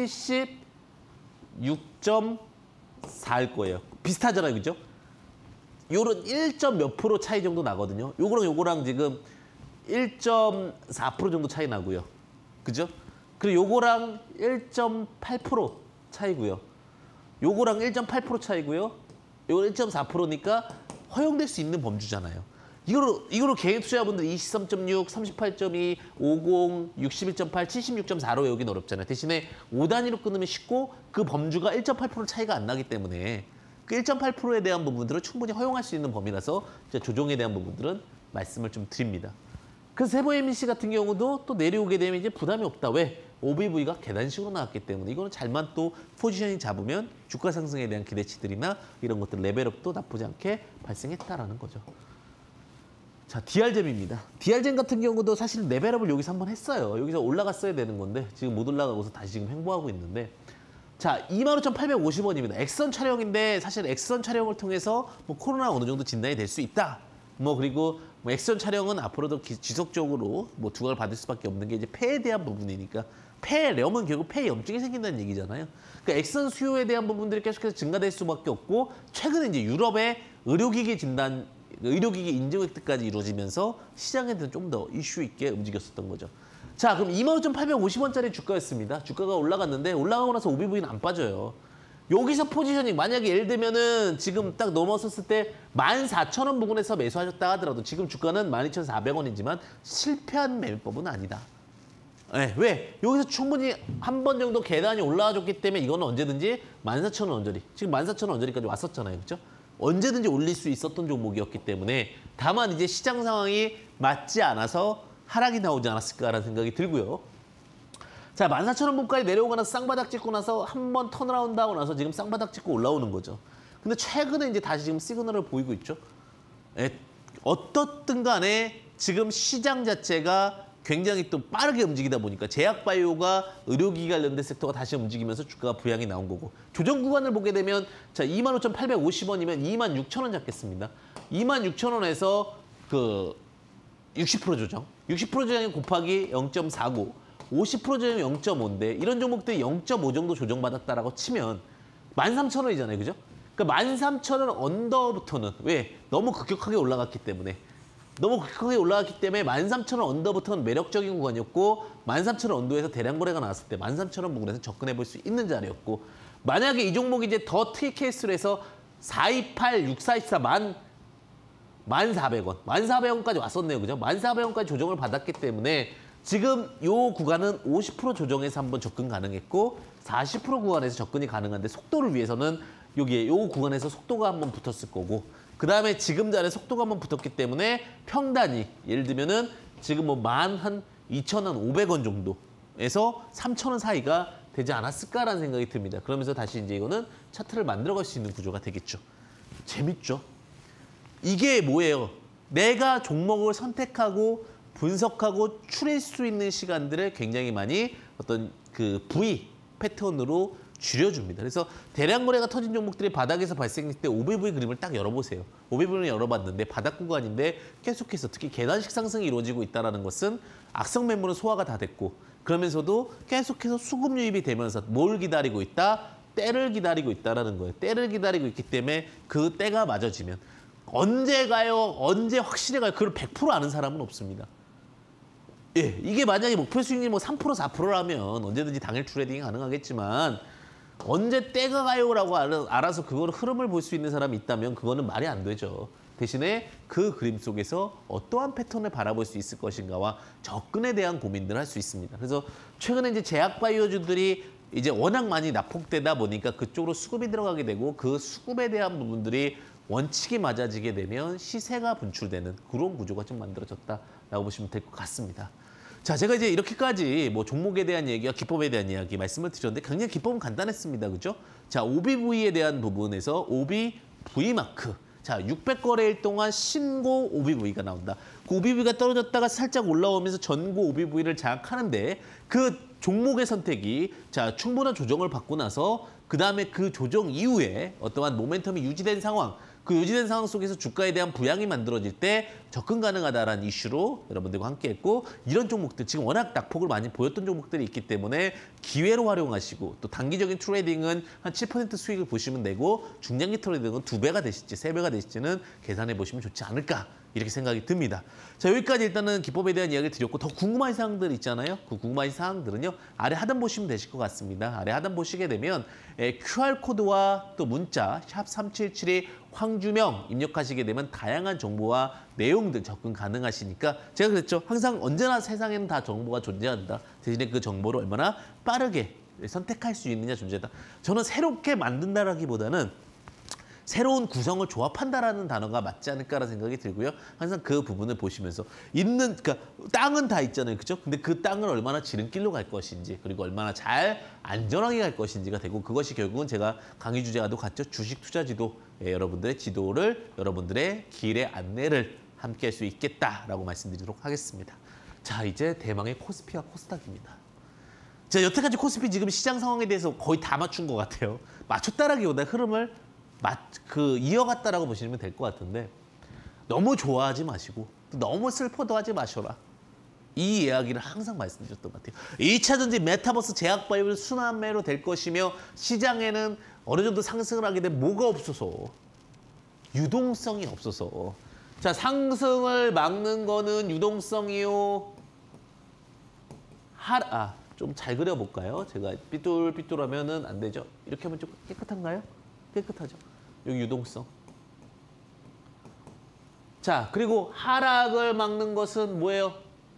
76.4일 거예요. 비슷하잖아요. 그죠? 요런 1점 몇 프로 차이 정도 나거든요. 요거랑 지금 1.4% 정도 차이 나고요. 그죠? 그리고 요거랑 1.8% 차이고요. 요거랑 1.8% 차이고요. 요거 1.4%니까 허용될 수 있는 범주잖아요. 이거로 개인 투자분들 23.6, 38.2, 50, 61.8, 76.4로 외우기는 어렵잖아요. 대신에 5단위로 끊으면 쉽고 그 범주가 1.8% 차이가 안 나기 때문에 그 1.8%에 대한 부분들은 충분히 허용할 수 있는 범위라서 조정에 대한 부분들은 말씀을 좀 드립니다. 그래서 세부 MBC 같은 경우도 또 내려오게 되면 이제 부담이 없다. 왜? OBV가 계단식으로 나왔기 때문에 이거는 잘만 또 포지션이 잡으면 주가 상승에 대한 기대치들이나 이런 것들 레벨업도 나쁘지 않게 발생했다라는 거죠. 자, DR잼입니다. DR잼 같은 경우도 사실 레벨업을 여기서 한번 했어요. 여기서 올라갔어야 되는 건데 지금 못 올라가고서 다시 지금 횡보하고 있는데 자, 25,850원입니다. 엑선 촬영인데 사실 엑선 촬영을 통해서 뭐 코로나 어느 정도 진단이 될 수 있다. 뭐 그리고 뭐 엑선 촬영은 앞으로도 지속적으로 뭐 두각을 받을 수밖에 없는 게 이제 폐에 대한 부분이니까 폐렴은 결국 폐에 염증이 생긴다는 얘기잖아요. 그러니까 엑선 수요에 대한 부분들이 계속해서 증가될 수밖에 없고 최근에 이제 유럽의 의료기기 진단, 의료기기 인증 획득까지 이루어지면서 시장에 대한 좀 더 이슈 있게 움직였었던 거죠. 자, 그럼 25,850원짜리 주가였습니다. 주가가 올라갔는데 올라가고 나서 OBV는 안 빠져요. 여기서 포지셔닝, 만약에 예를 들면은 지금 딱 넘어섰을 때 14,000원 부근에서 매수하셨다 하더라도 지금 주가는 12,400원이지만 실패한 매매법은 아니다. 네, 왜? 여기서 충분히 한 번 정도 계단이 올라와줬기 때문에 이거는 언제든지 14,000원 언저리, 지금 14,000원 언저리까지 왔었잖아요. 그렇죠? 언제든지 올릴 수 있었던 종목이었기 때문에 다만 이제 시장 상황이 맞지 않아서 하락이 나오지 않았을까라는 생각이 들고요. 자, 14,000원 부까지 내려오고 나서 쌍바닥 찍고 나서 한 번 턴어라운드 하고 나서 지금 쌍바닥 찍고 올라오는 거죠. 근데 최근에 이제 다시 지금 시그널을 보이고 있죠. 어떻든 간에 지금 시장 자체가 굉장히 또 빠르게 움직이다 보니까 제약바이오가 의료기기 관련된 섹터가 다시 움직이면서 주가가 부양이 나온 거고, 조정 구간을 보게 되면 자 25,850원이면 26,000원 잡겠습니다. 26,000원에서 그 60% 조정, 60% 조정이 곱하기 0.49, 50% 조정이 0.5인데 이런 종목들이 0.5 정도 조정받았다라고 치면 13,000원이잖아요. 그죠? 그러니까 13,000원 언더부터는 왜? 너무 급격하게 올라갔기 때문에. 너무 급격하게 올라갔기 때문에 13,000원 언더부터는 매력적인 구간이었고 13,000원 언더에서 대량 거래가 나왔을 때 13,000원 부근에서 접근해 볼 수 있는 자리였고, 만약에 이 종목이 이제 더 트윗 케이스로 해서 428, 6424 1,400원, 1,400원까지 왔었네요. 그죠? 1,400원까지 조정을 받았기 때문에 지금 요 구간은 50% 조정해서 한번 접근 가능했고 40% 구간에서 접근이 가능한데 속도를 위해서는 여기에 요 구간에서 속도가 한번 붙었을 거고, 그 다음에 지금 자리에 속도가 한번 붙었기 때문에 평단이 예를 들면은 지금 뭐 12,500원 정도에서 3,000원 사이가 되지 않았을까라는 생각이 듭니다. 그러면서 다시 이제 이거는 차트를 만들어갈 수 있는 구조가 되겠죠. 재밌죠? 이게 뭐예요? 내가 종목을 선택하고 분석하고 추릴 수 있는 시간들을 굉장히 많이 어떤 그 V 패턴으로 줄여줍니다. 그래서 대량 거래가 터진 종목들이 바닥에서 발생했을 때 OBV 그림을 딱 열어보세요. OBV를 열어봤는데 바닥 구간인데 계속해서 특히 계단식 상승이 이루어지고 있다는 것은 악성 매물은 소화가 다 됐고, 그러면서도 계속해서 수급 유입이 되면서 뭘 기다리고 있다? 때를 기다리고 있다는 거예요. 때를 기다리고 있기 때문에 그 때가 맞아지면 언제 가요? 언제 확실히 가요? 그걸 100% 아는 사람은 없습니다. 예, 이게 만약에 목표 수익률이 뭐 3%, 4%라면 언제든지 당일 트레이딩이 가능하겠지만 언제 때가 가요라고 알아서 그걸 흐름을 볼 수 있는 사람이 있다면 그거는 말이 안 되죠. 대신에 그 그림 속에서 어떠한 패턴을 바라볼 수 있을 것인가와 접근에 대한 고민들을 할 수 있습니다. 그래서 최근에 이제 제약바이오주들이 이제 워낙 많이 낙폭되다 보니까 그쪽으로 수급이 들어가게 되고 그 수급에 대한 부분들이 원칙이 맞아지게 되면 시세가 분출되는 그런 구조가 좀 만들어졌다라고 보시면 될 것 같습니다. 자, 제가 이제 이렇게까지 뭐 종목에 대한 얘기와 기법에 대한 이야기 말씀을 드렸는데 굉장히 기법은 간단했습니다. 그죠? 자, OBV에 대한 부분에서 OBV 마크. 자, 600거래일 동안 신고 OBV가 나온다. 그 OBV가 떨어졌다가 살짝 올라오면서 전고 OBV를 장악하는데 그 종목의 선택이 자, 충분한 조정을 받고 나서 그다음에 그 조정 이후에 어떠한 모멘텀이 유지된 상황, 그 유지된 상황 속에서 주가에 대한 부양이 만들어질 때 접근 가능하다라는 이슈로 여러분들과 함께했고, 이런 종목들 지금 워낙 낙폭을 많이 보였던 종목들이 있기 때문에 기회로 활용하시고, 또 단기적인 트레이딩은 한 7% 수익을 보시면 되고 중장기 트레이딩은 2배가 되실지 3배가 되실지는 계산해 보시면 좋지 않을까 이렇게 생각이 듭니다. 자, 여기까지 일단은 기법에 대한 이야기를 드렸고, 더 궁금한 사항들 있잖아요. 그 궁금한 사항들은요 아래 하단 보시면 되실 것 같습니다. 아래 하단 보시게 되면 QR코드와 또 문자 샵 3772 황주명 입력하시게 되면 다양한 정보와 내용들 접근 가능하시니까, 제가 그랬죠. 항상 언제나 세상에는 다 정보가 존재한다. 대신에 그 정보를 얼마나 빠르게 선택할 수 있느냐 존재다. 저는 새롭게 만든다라기보다는 새로운 구성을 조합한다라는 단어가 맞지 않을까라는 생각이 들고요. 항상 그 부분을 보시면서 그러니까 땅은 다 있잖아요. 그죠? 근데 그 땅을 얼마나 지름길로 갈 것인지, 그리고 얼마나 잘 안전하게 갈 것인지가 되고, 그것이 결국은 제가 강의 주제와도 같죠. 주식 투자 지도, 여러분들의 지도를, 여러분들의 길의 안내를 함께 할 수 있겠다라고 말씀드리도록 하겠습니다. 자, 이제 대망의 코스피와 코스닥입니다. 자, 여태까지 코스피 지금 시장 상황에 대해서 거의 다 맞춘 것 같아요. 맞췄다라기보다 흐름을 이어갔다라고 보시면 될 것 같은데, 너무 좋아하지 마시고 또 너무 슬퍼도 하지 마셔라. 이 이야기를 항상 말씀드렸던 것 같아요. 2차 전지 메타버스 제약바이오는 순환매로 될 것이며, 시장에는 어느 정도 상승을 하게 되면 뭐가 없어서 유동성이 없어서. 자, 상승을 막는 거는 유동성이요. 좀 잘 그려볼까요? 제가 삐뚤삐뚤하면은 안 되죠. 이렇게 하면 좀 깨끗한가요? 깨끗하죠. 여기 유동성. 자, 그리고 하락을 막는 것은 뭐예요?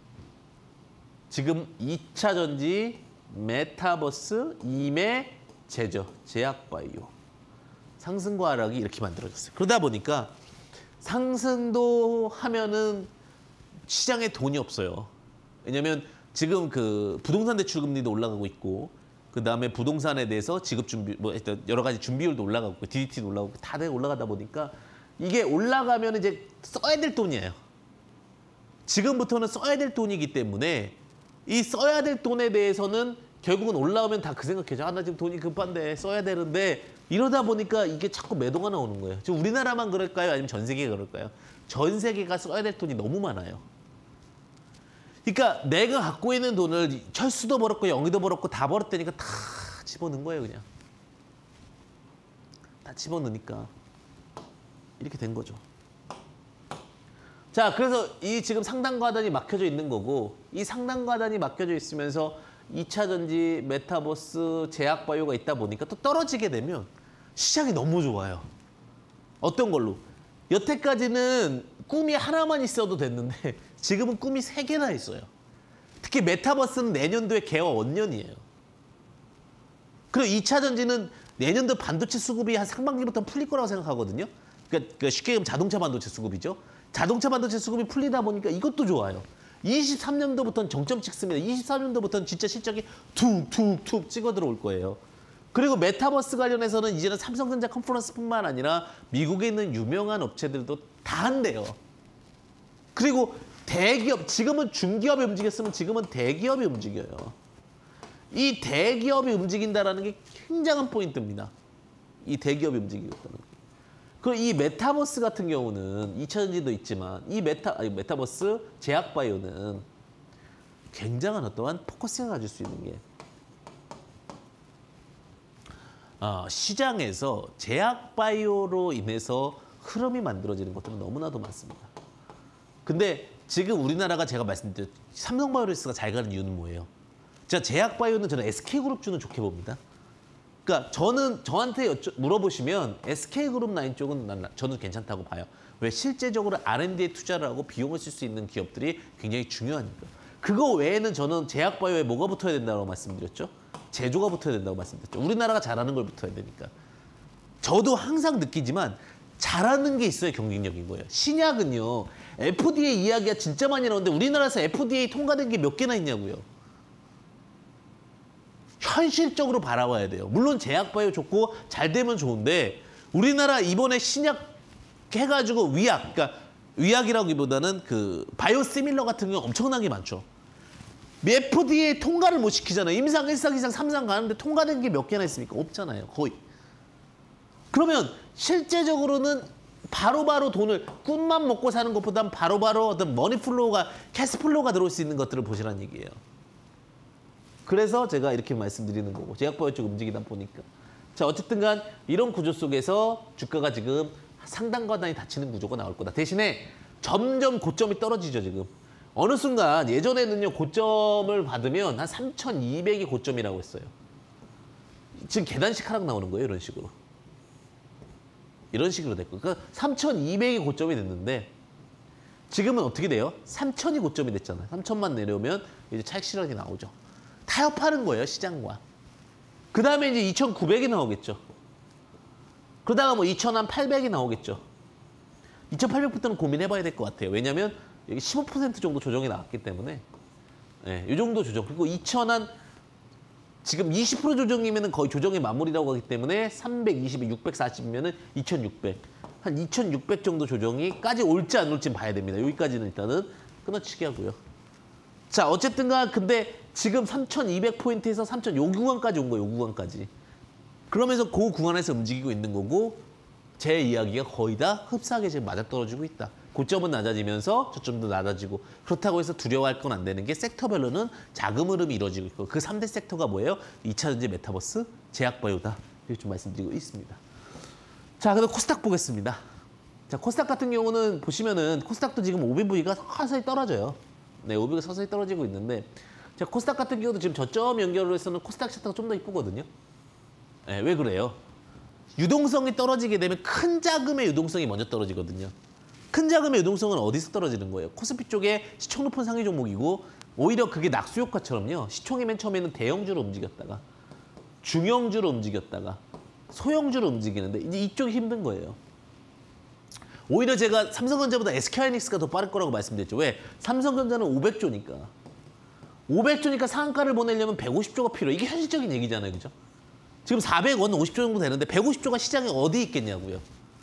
지금 2차 전지, 메타버스, 임의 제조, 제약바이오. 상승과 하락이 이렇게 만들어졌어요. 그러다 보니까 상승도 하면은 시장에 돈이 없어요. 왜냐면 지금 그 부동산 대출 금리도 올라가고 있고, 그 다음에 부동산에 대해서 지급 준비, 뭐 여러 가지 준비율도 올라가고 있고, DDT도 올라가고 다들 올라가다 보니까 이게 올라가면 이제 써야 될 돈이에요. 지금부터는 써야 될 돈이기 때문에 이 써야 될 돈에 대해서는 결국은 올라오면 다 그 생각해죠. 나 지금 돈이 급한데 써야 되는데, 이러다 보니까 이게 자꾸 매도가 나오는 거예요. 지금 우리나라만 그럴까요? 아니면 전 세계가 그럴까요? 전 세계가 써야 될 돈이 너무 많아요. 그러니까 내가 갖고 있는 돈을 철수도 벌었고 영희도 벌었고 다 벌었다니까 다 집어넣은 거예요, 그냥. 다 집어넣으니까 이렇게 된 거죠. 자, 그래서 이 지금 상단과단이 막혀져 있는 거고, 이 상단과단이 막혀져 있으면서 2차 전지, 메타버스, 제약바이오가 있다 보니까 또 떨어지게 되면 시장이 너무 좋아요. 어떤 걸로? 여태까지는 꿈이 하나만 있어도 됐는데 지금은 꿈이 3개나 있어요. 특히 메타버스는 내년도에 개화 원년이에요. 그리고 2차 전지는 내년도 반도체 수급이 한 상반기부터 풀릴 거라고 생각하거든요. 그러니까 쉽게 얘기하면 자동차 반도체 수급이죠. 자동차 반도체 수급이 풀리다 보니까 이것도 좋아요. 23년도부터는 정점 찍습니다. 23년도부터는 진짜 실적이 툭툭툭 찍어 들어올 거예요. 그리고 메타버스 관련해서는 이제는 삼성전자 컨퍼런스뿐만 아니라 미국에 있는 유명한 업체들도 다 한대요. 그리고 대기업, 지금은 중기업이 움직였으면 지금은 대기업이 움직여요. 이 대기업이 움직인다는 게 굉장한 포인트입니다. 이 대기업이 움직이겠다는 게. 그리고 이 메타버스 같은 경우는 2차전지도 있지만 이 메타버스 제약바이오는 굉장한 어떠한 포커싱을 가질 수 있는 게 시장에서 제약바이오로 인해서 흐름이 만들어지는 것들은 너무나도 많습니다. 근데 지금 우리나라가 제가 말씀드렸죠. 삼성바이오로스가 잘 가는 이유는 뭐예요? 제약바이오는 저는 SK그룹주는 좋게 봅니다. 그러니까 저한테 물어보시면 SK그룹 라인 쪽은 저는 괜찮다고 봐요. 왜? 실제적으로 R&D에 투자를 하고 비용을 쓸 수 있는 기업들이 굉장히 중요하니까. 그거 외에는 저는 제약바이오에 뭐가 붙어야 된다고 말씀드렸죠? 제조가 붙어야 된다고 말씀드렸죠. 우리나라가 잘하는 걸 붙어야 되니까. 저도 항상 느끼지만 잘하는 게 있어야 경쟁력인 거예요. 신약은요. FDA 이야기가 진짜 많이 나오는데 우리나라에서 FDA 통과된 게 몇 개나 있냐고요. 현실적으로 바라봐야 돼요. 물론 제약바이오 좋고 잘 되면 좋은데 우리나라 이번에 신약 해가지고 위약, 그러니까 위약이라기보다는 그 바이오시밀러 같은 경우 엄청나게 많죠. FDA 통과를 못 시키잖아요. 임상 1상, 2상, 3상 가는데 통과된 게 몇 개나 있습니까? 없잖아요. 거의. 그러면 실제적으로는 바로바로 돈을 꿈만 먹고 사는 것보단 바로바로 어떤 머니플로우가, 캐시플로우가 들어올 수 있는 것들을 보시라는 얘기예요. 그래서 제가 이렇게 말씀드리는 거고 제약바이오 쪽 움직이다 보니까. 자, 어쨌든 간 이런 구조 속에서 주가가 지금 상단과단이 닫히는 구조가 나올 거다. 대신에 점점 고점이 떨어지죠, 지금. 어느 순간 예전에는요, 고점을 받으면 한 3,200이 고점이라고 했어요. 지금 계단식 하락 나오는 거예요, 이런 식으로. 이런 식으로 됐고. 그러니까 3,200이 고점이 됐는데 지금은 어떻게 돼요? 3,000이 고점이 됐잖아요. 3,000만 내려오면 이제 차익 실현이 나오죠. 타협하는 거예요, 시장과. 그 다음에 이제 2,900이 나오겠죠. 그러다가 뭐 2,800이 나오겠죠. 2,800부터는 고민해봐야 될 것 같아요. 왜냐하면 여기 15% 정도 조정이 나왔기 때문에 이 정도 조정. 그리고 2,000한 지금 20% 조정이면 거의 조정의 마무리라고 하기 때문에 320에 640이면 2,600. 한 2,600 정도 조정이까지 올지 안 올지 봐야 됩니다. 여기까지는 일단은 끊어치기 하고요. 자, 어쨌든 간 근데 지금 3,200포인트에서 3,000 요 구간까지 온 거예요. 요 구간까지. 그러면서 그 구간에서 움직이고 있는 거고 제 이야기가 거의 다 흡사하게 지금 맞아떨어지고 있다. 고점은 낮아지면서 저점도 낮아지고 그렇다고 해서 두려워할 건 안 되는 게 섹터별로는 자금 흐름이 이루어지고 있고 그 3대 섹터가 뭐예요? 2차전지, 메타버스, 제약바이오다. 이렇게 좀 말씀드리고 있습니다. 자, 그럼 코스닥 보겠습니다. 자, 코스닥 같은 경우는 보시면은 코스닥도 지금 OBV가 서서히 떨어져요. 네, OBV가 서서히 떨어지고 있는데 자, 코스닥 같은 경우도 지금 저점 연결을 해서는 코스닥 차트가 좀 더 이쁘거든요. 네, 왜 그래요? 유동성이 떨어지게 되면 큰 자금의 유동성이 먼저 떨어지거든요. 큰 자금의 유동성은 어디서 떨어지는 거예요? 코스피 쪽에 시총 높은 상위 종목이고 오히려 그게 낙수 효과처럼요. 시총이 맨 처음에는 대형주로 움직였다가 중형주로 움직였다가 소형주로 움직이는데 이제 이쪽이 힘든 거예요. 오히려 제가 삼성전자보다 SK하이닉스가 더 빠를 거라고 말씀드렸죠. 왜? 삼성전자는 500조니까. 500조니까 상한가를 보내려면 150조가 필요해. 이게 현실적인 얘기잖아요. 그죠? 지금 400원 50조 정도 되는데 150조가 시장에 어디 있겠냐고요.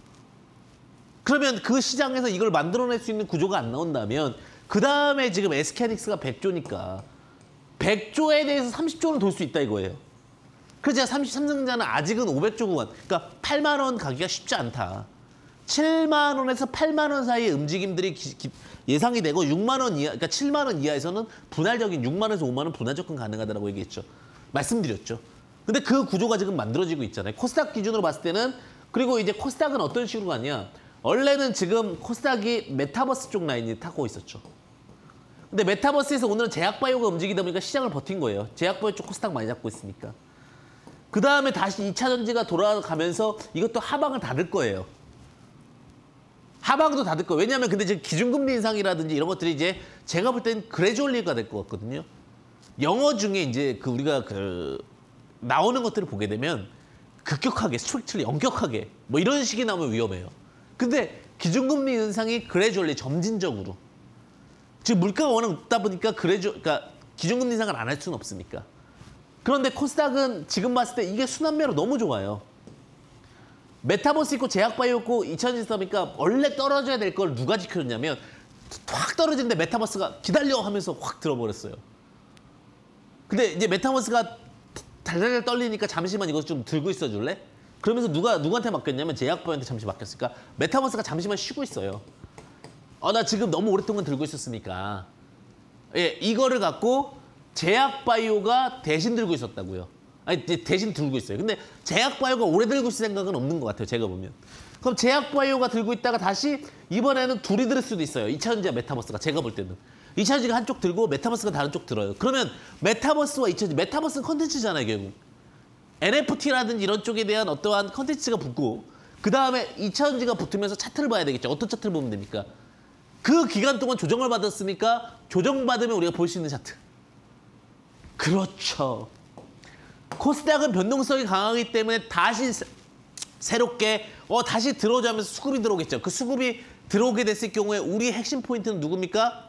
그러면 그 시장에서 이걸 만들어낼 수 있는 구조가 안 나온다면 그 다음에 지금 SK하이닉스가 100조니까 100조에 대해서 30조는 돌 수 있다 이거예요. 그래서 제가 삼성전자는 아직은 500조 구간, 그러니까 8만 원 가기가 쉽지 않다. 7만 원에서 8만 원 사이의 움직임들이 예상이 되고 6만 원 이하, 그러니까 7만 원 이하에서는 분할적인 6만 원에서 5만 원 분할 접근 가능하다고 얘기했죠. 말씀드렸죠. 근데 그 구조가 지금 만들어지고 있잖아요. 코스닥 기준으로 봤을 때는 그리고 이제 코스닥은 어떤 식으로 가냐. 원래는 지금 코스닥이 메타버스 쪽 라인이 타고 있었죠. 근데 메타버스에서 오늘은 제약바이오가 움직이다 보니까 시장을 버틴 거예요. 제약바이오 쪽 코스닥 많이 잡고 있으니까. 그 다음에 다시 2차 전지가 돌아가면서 이것도 하방을 닫을 거예요. 하방도 닫을 거예요. 왜냐하면 근데 지금 기준금리 인상이라든지 이런 것들이 이제 제가 볼 때는 그래주얼리가 될 것 같거든요. 영어 중에 이제 우리가 나오는 것들을 보게 되면 급격하게, 스트릭트리, 엄격하게 뭐 이런 식이 나오면 위험해요. 근데 기준금리 인상이 그래주얼리, 점진적으로. 지금 물가가 워낙 높다 보니까 그러니까 기준금리 인상을 안 할 수는 없으니까. 그런데 코스닥은 지금 봤을 때 이게 순환매로 너무 좋아요. 메타버스 있고 제약바이오 있고 2023니까 원래 떨어져야 될 걸 누가 지켜줬냐면 확 떨어지는데 메타버스가 기다려 하면서 확 들어버렸어요. 근데 이제 메타버스가 달달달 떨리니까 잠시만 이거 좀 들고 있어 줄래? 그러면서 누구한테 맡겼냐면 제약바이오한테 잠시 맡겼으니까 메타버스가 잠시만 쉬고 있어요. 나 지금 너무 오랫동안 들고 있었으니까. 예, 이거를 갖고 제약바이오가 대신 들고 있었다고요. 아니, 대신 들고 있어요. 근데 제약바이오가 오래 들고 있을 생각은 없는 것 같아요. 제가 보면. 그럼 제약바이오가 들고 있다가 다시 이번에는 둘이 들 수도 있어요. 2차전지와 메타버스가. 제가 볼 때는. 2차전지가 한쪽 들고 메타버스가 다른 쪽 들어요. 그러면 메타버스와 2차전지. 메타버스는 컨텐츠잖아요. 결국. NFT라든지 이런 쪽에 대한 어떠한 컨텐츠가 붙고 그 다음에 2차전지가 붙으면서 차트를 봐야 되겠죠. 어떤 차트를 보면 됩니까? 그 기간 동안 조정을 받았으니까 조정받으면 우리가 볼 수 있는 차트. 그렇죠. 코스닥은 변동성이 강하기 때문에 다시 새롭게 다시 들어오자면서 수급이 들어오겠죠. 그 수급이 들어오게 됐을 경우에 우리의 핵심 포인트는 누굽니까?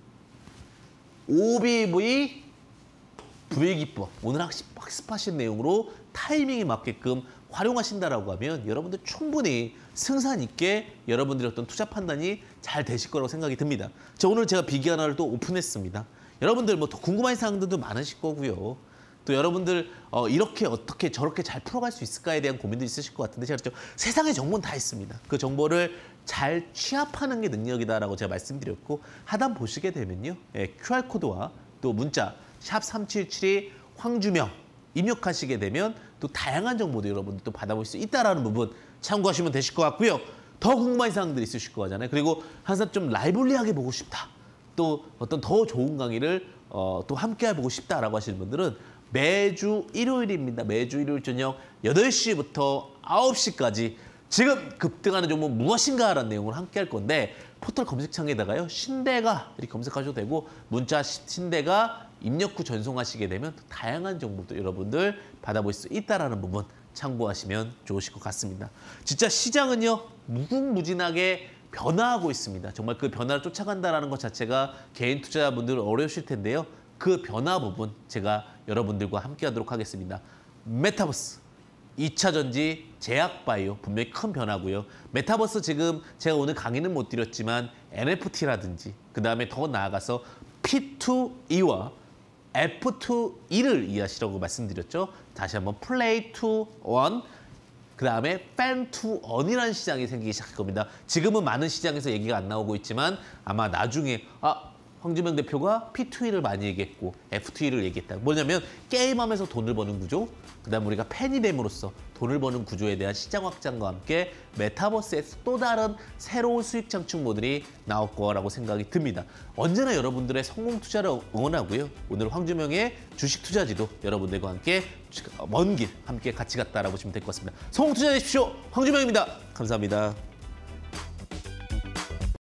OBV 불기법. 오늘 학습하신 내용으로 타이밍에 맞게끔 활용하신다라고 하면 여러분들 충분히 승산 있게 여러분들의 어떤 투자 판단이 잘 되실 거라고 생각이 듭니다. 자, 오늘 제가 비기 하나를 또 오픈했습니다. 여러분들 뭐 더 궁금한 사항들도 많으실 거고요. 또 여러분들 이렇게 어떻게 저렇게 잘 풀어갈 수 있을까에 대한 고민도 있으실 것 같은데 제가 그랬죠. 세상에 정보는 다 있습니다. 그 정보를 잘 취합하는 게 능력이다라고 제가 말씀드렸고 하단 보시게 되면요. QR코드와 또 문자 샵 3772 황주명 입력하시게 되면 또 다양한 정보도 여러분들 또 받아볼 수 있다는 부분 참고하시면 되실 것 같고요. 더 궁금한 사항들이 있으실 거잖아요. 그리고 항상 좀 라이블리하게 보고 싶다. 또 어떤 더 좋은 강의를 또 함께 해보고 싶다라고 하시는 분들은 매주 일요일입니다. 매주 일요일 저녁 8시부터 9시까지 지금 급등하는 종목 무엇인가라는 내용을 함께 할 건데 포털 검색창에다가요. 신대가 이렇게 검색하셔도 되고 문자 신대가 입력 후 전송하시게 되면 다양한 정보도 여러분들 받아볼 수 있다는 부분 참고하시면 좋으실 것 같습니다. 진짜 시장은요. 무궁무진하게 변화하고 있습니다. 정말 그 변화를 쫓아간다는 것 자체가 개인 투자자분들 어려우실 텐데요. 그 변화 부분 제가 여러분들과 함께 하도록 하겠습니다. 메타버스, 2차 전지, 제약바이오 분명히 큰 변화고요. 메타버스 지금 제가 오늘 강의는 못 드렸지만 NFT라든지 그다음에 더 나아가서 P2E와 F2E를 이해하시라고 말씀드렸죠. 다시 한번 플레이 투 원, 그다음에 팬 투 언이라는 시장이 생기기 시작할 겁니다. 지금은 많은 시장에서 얘기가 안 나오고 있지만 아마 나중에 황주명 대표가 P2E를 많이 얘기했고 F2E를 얘기했다. 뭐냐면 게임하면서 돈을 버는 구조, 그다음 우리가 팬이 됨으로써 돈을 버는 구조에 대한 시장 확장과 함께 메타버스에서 또 다른 새로운 수익 창출 모델이 나올 거라고 생각이 듭니다. 언제나 여러분들의 성공 투자를 응원하고요. 오늘 황주명의 주식 투자지도 여러분들과 함께 먼 길 함께 같이 갔다라고 보시면 될 것 같습니다. 성공 투자하십시오. 황주명입니다. 감사합니다.